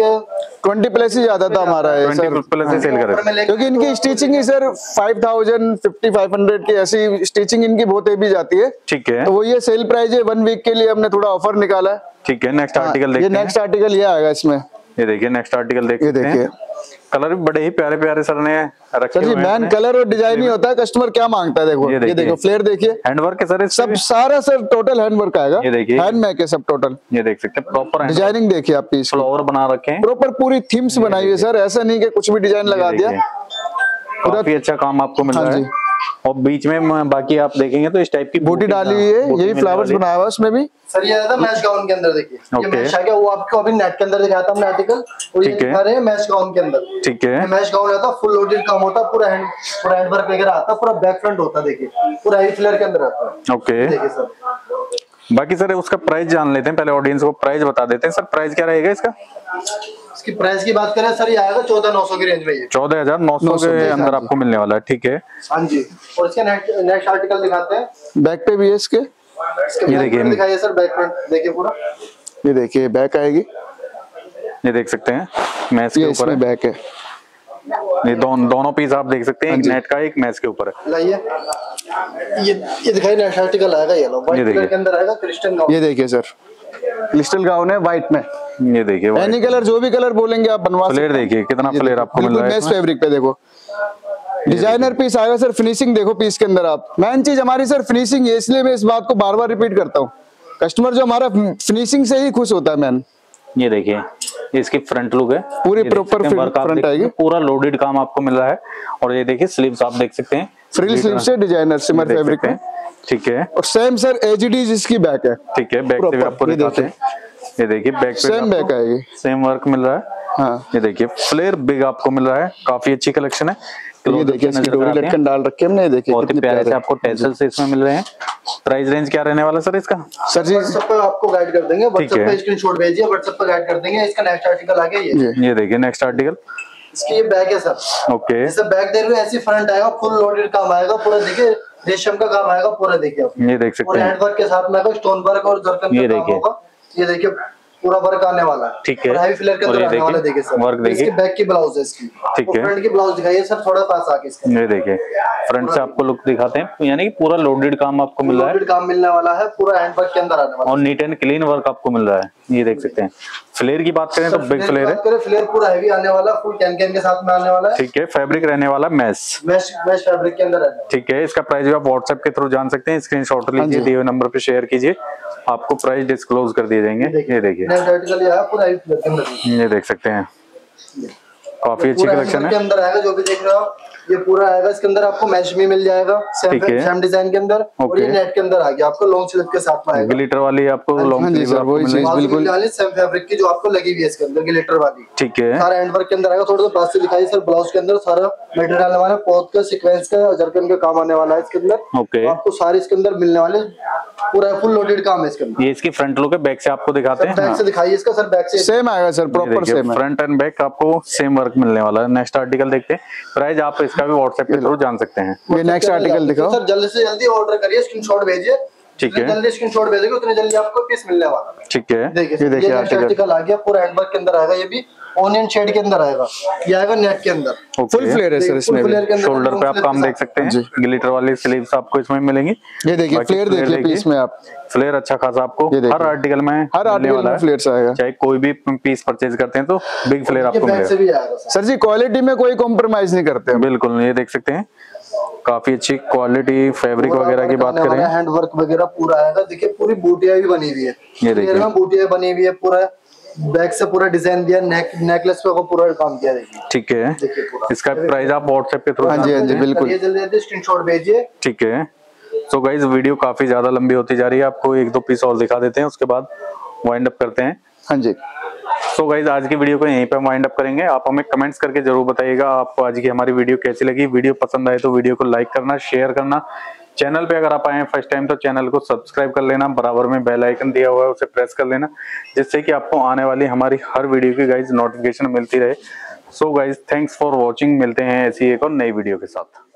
[SPEAKER 1] 20
[SPEAKER 2] प्लस ही ज्यादा था हमारा है सर,
[SPEAKER 3] 20 प्लस ही सेल कर रहे थे,
[SPEAKER 2] क्योंकि इनकी स्टिचिंग ही सर 5000 5500 की ऐसी स्टिचिंग इनकी बहुत हेवी जाती है।
[SPEAKER 3] ठीक है,
[SPEAKER 2] तो वो ये सेल प्राइस है। 1 वीक के लिए हमने थोड़ा ऑफर निकाला है।
[SPEAKER 3] ठीक है, नेक्स्ट आर्टिकल देखते
[SPEAKER 2] हैं। ये नेक्स्ट आर्टिकल ये आएगा इसमें।
[SPEAKER 3] ये देखिए नेक्स्ट आर्टिकल देख सकते हैं। कलर भी बड़े ही प्यारे प्यारे सर ने रखे हुए हैं।
[SPEAKER 2] मैन कलर और डिजाइन ही होता है, कस्टमर क्या मांगता है। देखो ये देखो फ्लेयर देखिए,
[SPEAKER 3] हैंडवर्क है सर,
[SPEAKER 2] सब सारा सर टोटल हैंडवर्क आएगा।
[SPEAKER 3] ये देखिए
[SPEAKER 2] हैंडमेक है सब टोटल।
[SPEAKER 3] ये देख सकते हैं प्रॉपर
[SPEAKER 2] डिजाइनिंग देखिए आप, पीस
[SPEAKER 3] फ्लावर बना रखे हैं,
[SPEAKER 2] प्रॉपर पूरी थीम्स बनाई हुई है सर। ऐसा नहीं कि कुछ भी डिजाइन लगा दिया।
[SPEAKER 3] काफी अच्छा काम आपको मिल रहा है। और बीच में बाकी आप देखेंगे तो इस टाइप की
[SPEAKER 2] बूटी डाली हुई है, यही फ्लावर्स बनाया हुआ उसमें भी।
[SPEAKER 1] सर ये था मैच गाउन के अंदर, देखिए ये मैच आ गया। वो आपको अभी नेट के अंदर दिखाया था हमने आर्टिकल, और ये दिखा रहे हैं मैच गाउन के अंदर।
[SPEAKER 3] ठीक है,
[SPEAKER 1] मैच गाउन आता है, फुल लोडेड काम होता है, पूरा हैंड वर्क वगैरह आता है, पूरा बैक फ्रंट होता है। देखिए पूरा हेवी फ्लेयर के अंदर आता है।
[SPEAKER 3] ओके,
[SPEAKER 1] देखिए सर
[SPEAKER 3] बाकी सर उसका प्राइस जान लेते हैं, पहले ऑडियंस को प्राइस बता देते हैं। सर प्राइस क्या रहेगा इसका?
[SPEAKER 1] इसकी प्राइस की बात करें सर, ये आएगा 14900 की रेंज में। ये
[SPEAKER 3] 14900 के अंदर आपको मिलने वाला है। ठीक है,
[SPEAKER 1] हाँ जी। और इसके नेक्स्ट आर्टिकल दिखाते हैं।
[SPEAKER 2] बैक पे भी है इसके।
[SPEAKER 1] ये देखिए दिखाइए सर, बैक फ्रंट देखिए पूरा।
[SPEAKER 2] ये देखिए बैक आएगी,
[SPEAKER 3] ये देख सकते हैं मैच के ऊपर
[SPEAKER 2] बैक है।
[SPEAKER 3] ये दोनों पीस आप देख सकते हैं, एक नेट का एक मैच के ऊपर है।
[SPEAKER 1] लाइए ये दिखाइए, नेक्स्ट आर्टिकल आएगा येलो व्हाइट कलर के अंदर आएगा, क्रिस्टल गाउन।
[SPEAKER 2] ये देखिए सर, क्रिस्टल गाउन है व्हाइट में।
[SPEAKER 3] ये देखिए
[SPEAKER 2] एनी कलर, जो भी कलर बोलेंगे आप बनवा सकते हैं।
[SPEAKER 3] फ्लेयर देखिए कितना फ्लेयर आपको मिल रहा है।
[SPEAKER 2] मैच फैब्रिक पे देखो डिजाइनर पीस आएगा सर। फिनिशिंग देखो पीस के अंदर आप। मेन चीज हमारी सर फिनिशिंग है, इसलिए मैं इस बात को बार बार रिपीट करता हूँ। कस्टमर जो हमारा फिनिशिंग से ही खुश होता है मैन।
[SPEAKER 3] ये देखिए इसकी फ्रंट लुक है,
[SPEAKER 2] पूरी प्रॉपर फ्रंट आएगी,
[SPEAKER 3] पूरा लोडेड काम आपको मिल रहा है। और ये देखिए स्लीव्स आप देख सकते हैं,
[SPEAKER 2] फ्रिल स्लीव्स से डिजाइनर सिमर फैब्रिक में।
[SPEAKER 3] ठीक है,
[SPEAKER 2] और सेम सर एचडी इसकी बैक है।
[SPEAKER 3] ठीक है, बैक से भी आपको दिखाते हैं। ये देखिए बैक पे
[SPEAKER 2] सेम बैक आएगी,
[SPEAKER 3] सेम वर्क मिल रहा है।
[SPEAKER 2] हाँ
[SPEAKER 3] ये देखिए फ्लेयर बिग आपको मिल रहा है, काफी अच्छी कलेक्शन है।
[SPEAKER 2] ये देखिए इसकी डोरी लटकन डाल रखे हमने, देखिए
[SPEAKER 3] बहुत ही प्यारे से आपको टेंसल से इसमें मिल रहे हैं। प्राइस रेंज क्या रहने वाला सर इसका?
[SPEAKER 2] सर जी
[SPEAKER 1] व्हाट्सएप पे आपको गाइड कर देंगे, व्हाट्सएप पे स्क्रीनशॉट भेजिए, व्हाट्सएप पे गाइड कर देंगे। इसका नेक्स्ट आर्टिकल आ गया
[SPEAKER 3] ये देखिए नेक्स्ट आर्टिकल।
[SPEAKER 1] इसकी ये बैग है सर।
[SPEAKER 3] ओके
[SPEAKER 1] जैसे बैग देख रहे हो ऐसी फ्रंट आएगा, फुल लोडेड काम आएगा पूरा, देखिए रेशम का काम आएगा पूरा, देखिए
[SPEAKER 3] ये देख सकते हैं,
[SPEAKER 1] हैंड वर्क के साथ में आएगा, स्टोन वर्क और जरकन का काम होगा। ये देखिए पूरा वर्क आने वाला है,
[SPEAKER 3] ठीक है।
[SPEAKER 1] हैवी फ्लेयर के अंदर आने वाला है। देखिए सर
[SPEAKER 3] वर्क देखिए,
[SPEAKER 1] इसकी बैक की ब्लाउज है इसकी,
[SPEAKER 3] ठीक है।
[SPEAKER 1] फ्रंट की ब्लाउज दिखाइए सर थोड़ा पास आके इसका।
[SPEAKER 3] ये देखिए फ्रंट से आपको लुक दिखाते हैं, यानी कि पूरा लोडेड काम आपको मिल रहा है,
[SPEAKER 1] लोडेड काम मिलने वाला है, पूरा हैंड वर्क के अंदर आने वाला है
[SPEAKER 3] और नीट एंड क्लीन वर्क आपको मिल रहा है। ये देख सकते हैं। फ्लेयर की बात करें तो बिग फ्लेयर है,
[SPEAKER 1] फ्लेयर पूरा हैवी आने वाला, फुल कैन कैन के साथ में आने वाला है।
[SPEAKER 3] ठीक है। फैब्रिक रहने वाला मैश
[SPEAKER 1] फैब्रिक के अंदर है,
[SPEAKER 3] ठीक है। इसका प्राइस भी आप व्हाट्सएप के थ्रू जान सकते हैं, स्क्रीनशॉट लीजिए, दिए हुए नंबर पे शेयर कीजिए, आपको प्राइस डिस्क्लोज कर दिए जाएंगे। ये देखिए ये देख सकते हैं, काफी अच्छी कलेक्शन है।
[SPEAKER 1] के अंदर आएगा जो भी देख रहे हो आप, ये पूरा आएगा। इसके अंदर आपको मैच भी मिल जाएगा सेम डिजाइन के अंदर, और ये नेट के अंदर आ गया आपको लॉन्ग स्लीव के साथ में आएगा।
[SPEAKER 3] ग्लिटर वाली आपको लॉन्ग स्लीव आपको
[SPEAKER 2] बिल्कुल
[SPEAKER 1] सेम फैब्रिक की जो आपको लगी हुई है इसके अंदर, ग्लिटर वाली,
[SPEAKER 3] ठीक है।
[SPEAKER 1] सारा हैंड वर्क के अंदर आएगा। थोड़ा सा पास से दिखाइए सर, ब्लाउज के अंदर सारा मटेरियल आने वाला है, पोत का सीक्वेंस का जरकन का काम आने वाला है इसके अंदर।
[SPEAKER 3] ओके
[SPEAKER 1] आपको सारे इसके अंदर मिलने वाले, पूरा फुल लोडेड काम है इसके अंदर।
[SPEAKER 3] ये इसकी फ्रंट लुक है, बैक से आपको दिखाते हैं।
[SPEAKER 1] बैक से दिखाइए इसका सर, बैक से
[SPEAKER 2] सेम आएगा सर, प्रॉपर सेम है,
[SPEAKER 3] फ्रंट एंड बैक आपको सेम वर्क मिलने वाला है। नेक्स्ट आर्टिकल देखते हैं, प्राइस आप इसका भी व्हाट्सएप के थ्रू जान सकते हैं।
[SPEAKER 2] ये नेक्स्ट आर्टिकल दिखाओ
[SPEAKER 1] सर, जल्दी से जल्दी ऑर्डर करिए, स्क्रीनशॉट भेजिए,
[SPEAKER 3] ठीक है।
[SPEAKER 1] जल्दी स्क्रीनशॉट भेजेंगे उतने जल्दी आपको पीस मिलने वाला है,
[SPEAKER 3] ठीक है।
[SPEAKER 1] देखिए ये आर्टिकल आ गया, पूरा हैंड वर्क के अंदर आएगा, ये भी ऑनियन शेड के अंदर आएगा, ये आएगा नेट के अंदर,
[SPEAKER 2] फुल फ्लेयर है सर इसमें।
[SPEAKER 3] शोल्डर पे आप काम देख सकते हैं, ग्लिटर वाली स्लीव्स आपको इसमें मिलेंगी।
[SPEAKER 2] ये देखिए फ्लेयर देखिए पीस में आप,
[SPEAKER 3] फ्लेयर अच्छा खासा आपको हर आर्टिकल में
[SPEAKER 2] फ्लेयर्स आएगा,
[SPEAKER 3] चाहे कोई भी पीस परचेज करते हैं तो बिग फ्लेयर आपको मिलेगा।
[SPEAKER 2] सर जी क्वालिटी में कोई कॉम्प्रोमाइज नहीं करते,
[SPEAKER 3] बिल्कुल। ये देख सकते हैं, काफी अच्छी क्वालिटी। फैब्रिक वगैरह की बात करें,
[SPEAKER 1] हैंड वर्क वगैरह पूरा आएगा, देखिए पूरी बूटियां भी बनी हुई है,
[SPEAKER 3] ये देखिए
[SPEAKER 1] बूटियां बनी हुई है, पूरा बैक से पूरा डिजाइन दिया, नेकलेस पे पूरा काम किया, देखिए
[SPEAKER 3] ठीक है। इसका प्राइस आप व्हाट्सएप के थ्रू,
[SPEAKER 2] हाँ जी बिल्कुल,
[SPEAKER 1] जल्दी स्क्रीनशॉट भेजिए,
[SPEAKER 3] ठीक है। तो गाइस वीडियो काफी ज्यादा लंबी होती जा रही है, आपको एक दो पीस और दिखा देते हैं, उसके बाद वाइंड अप करते हैं।
[SPEAKER 2] हाँ जी।
[SPEAKER 3] सो गाइस आज की वीडियो को यहीं पे वाइंड अप करेंगे। आप हमें कमेंट्स करके जरूर बताइएगा आपको आज की हमारी वीडियो कैसी लगी। वीडियो पसंद आए तो वीडियो को लाइक करना, शेयर करना। चैनल पे अगर आप आए हैं फर्स्ट टाइम तो चैनल को सब्सक्राइब कर लेना, बराबर में बेल आइकन दिया हुआ है उसे प्रेस कर लेना, जिससे कि आपको आने वाली हमारी हर वीडियो की गाइस नोटिफिकेशन मिलती रहे। So guys thanks for watching, मिलते हैं ऐसी एक और नई वीडियो के साथ।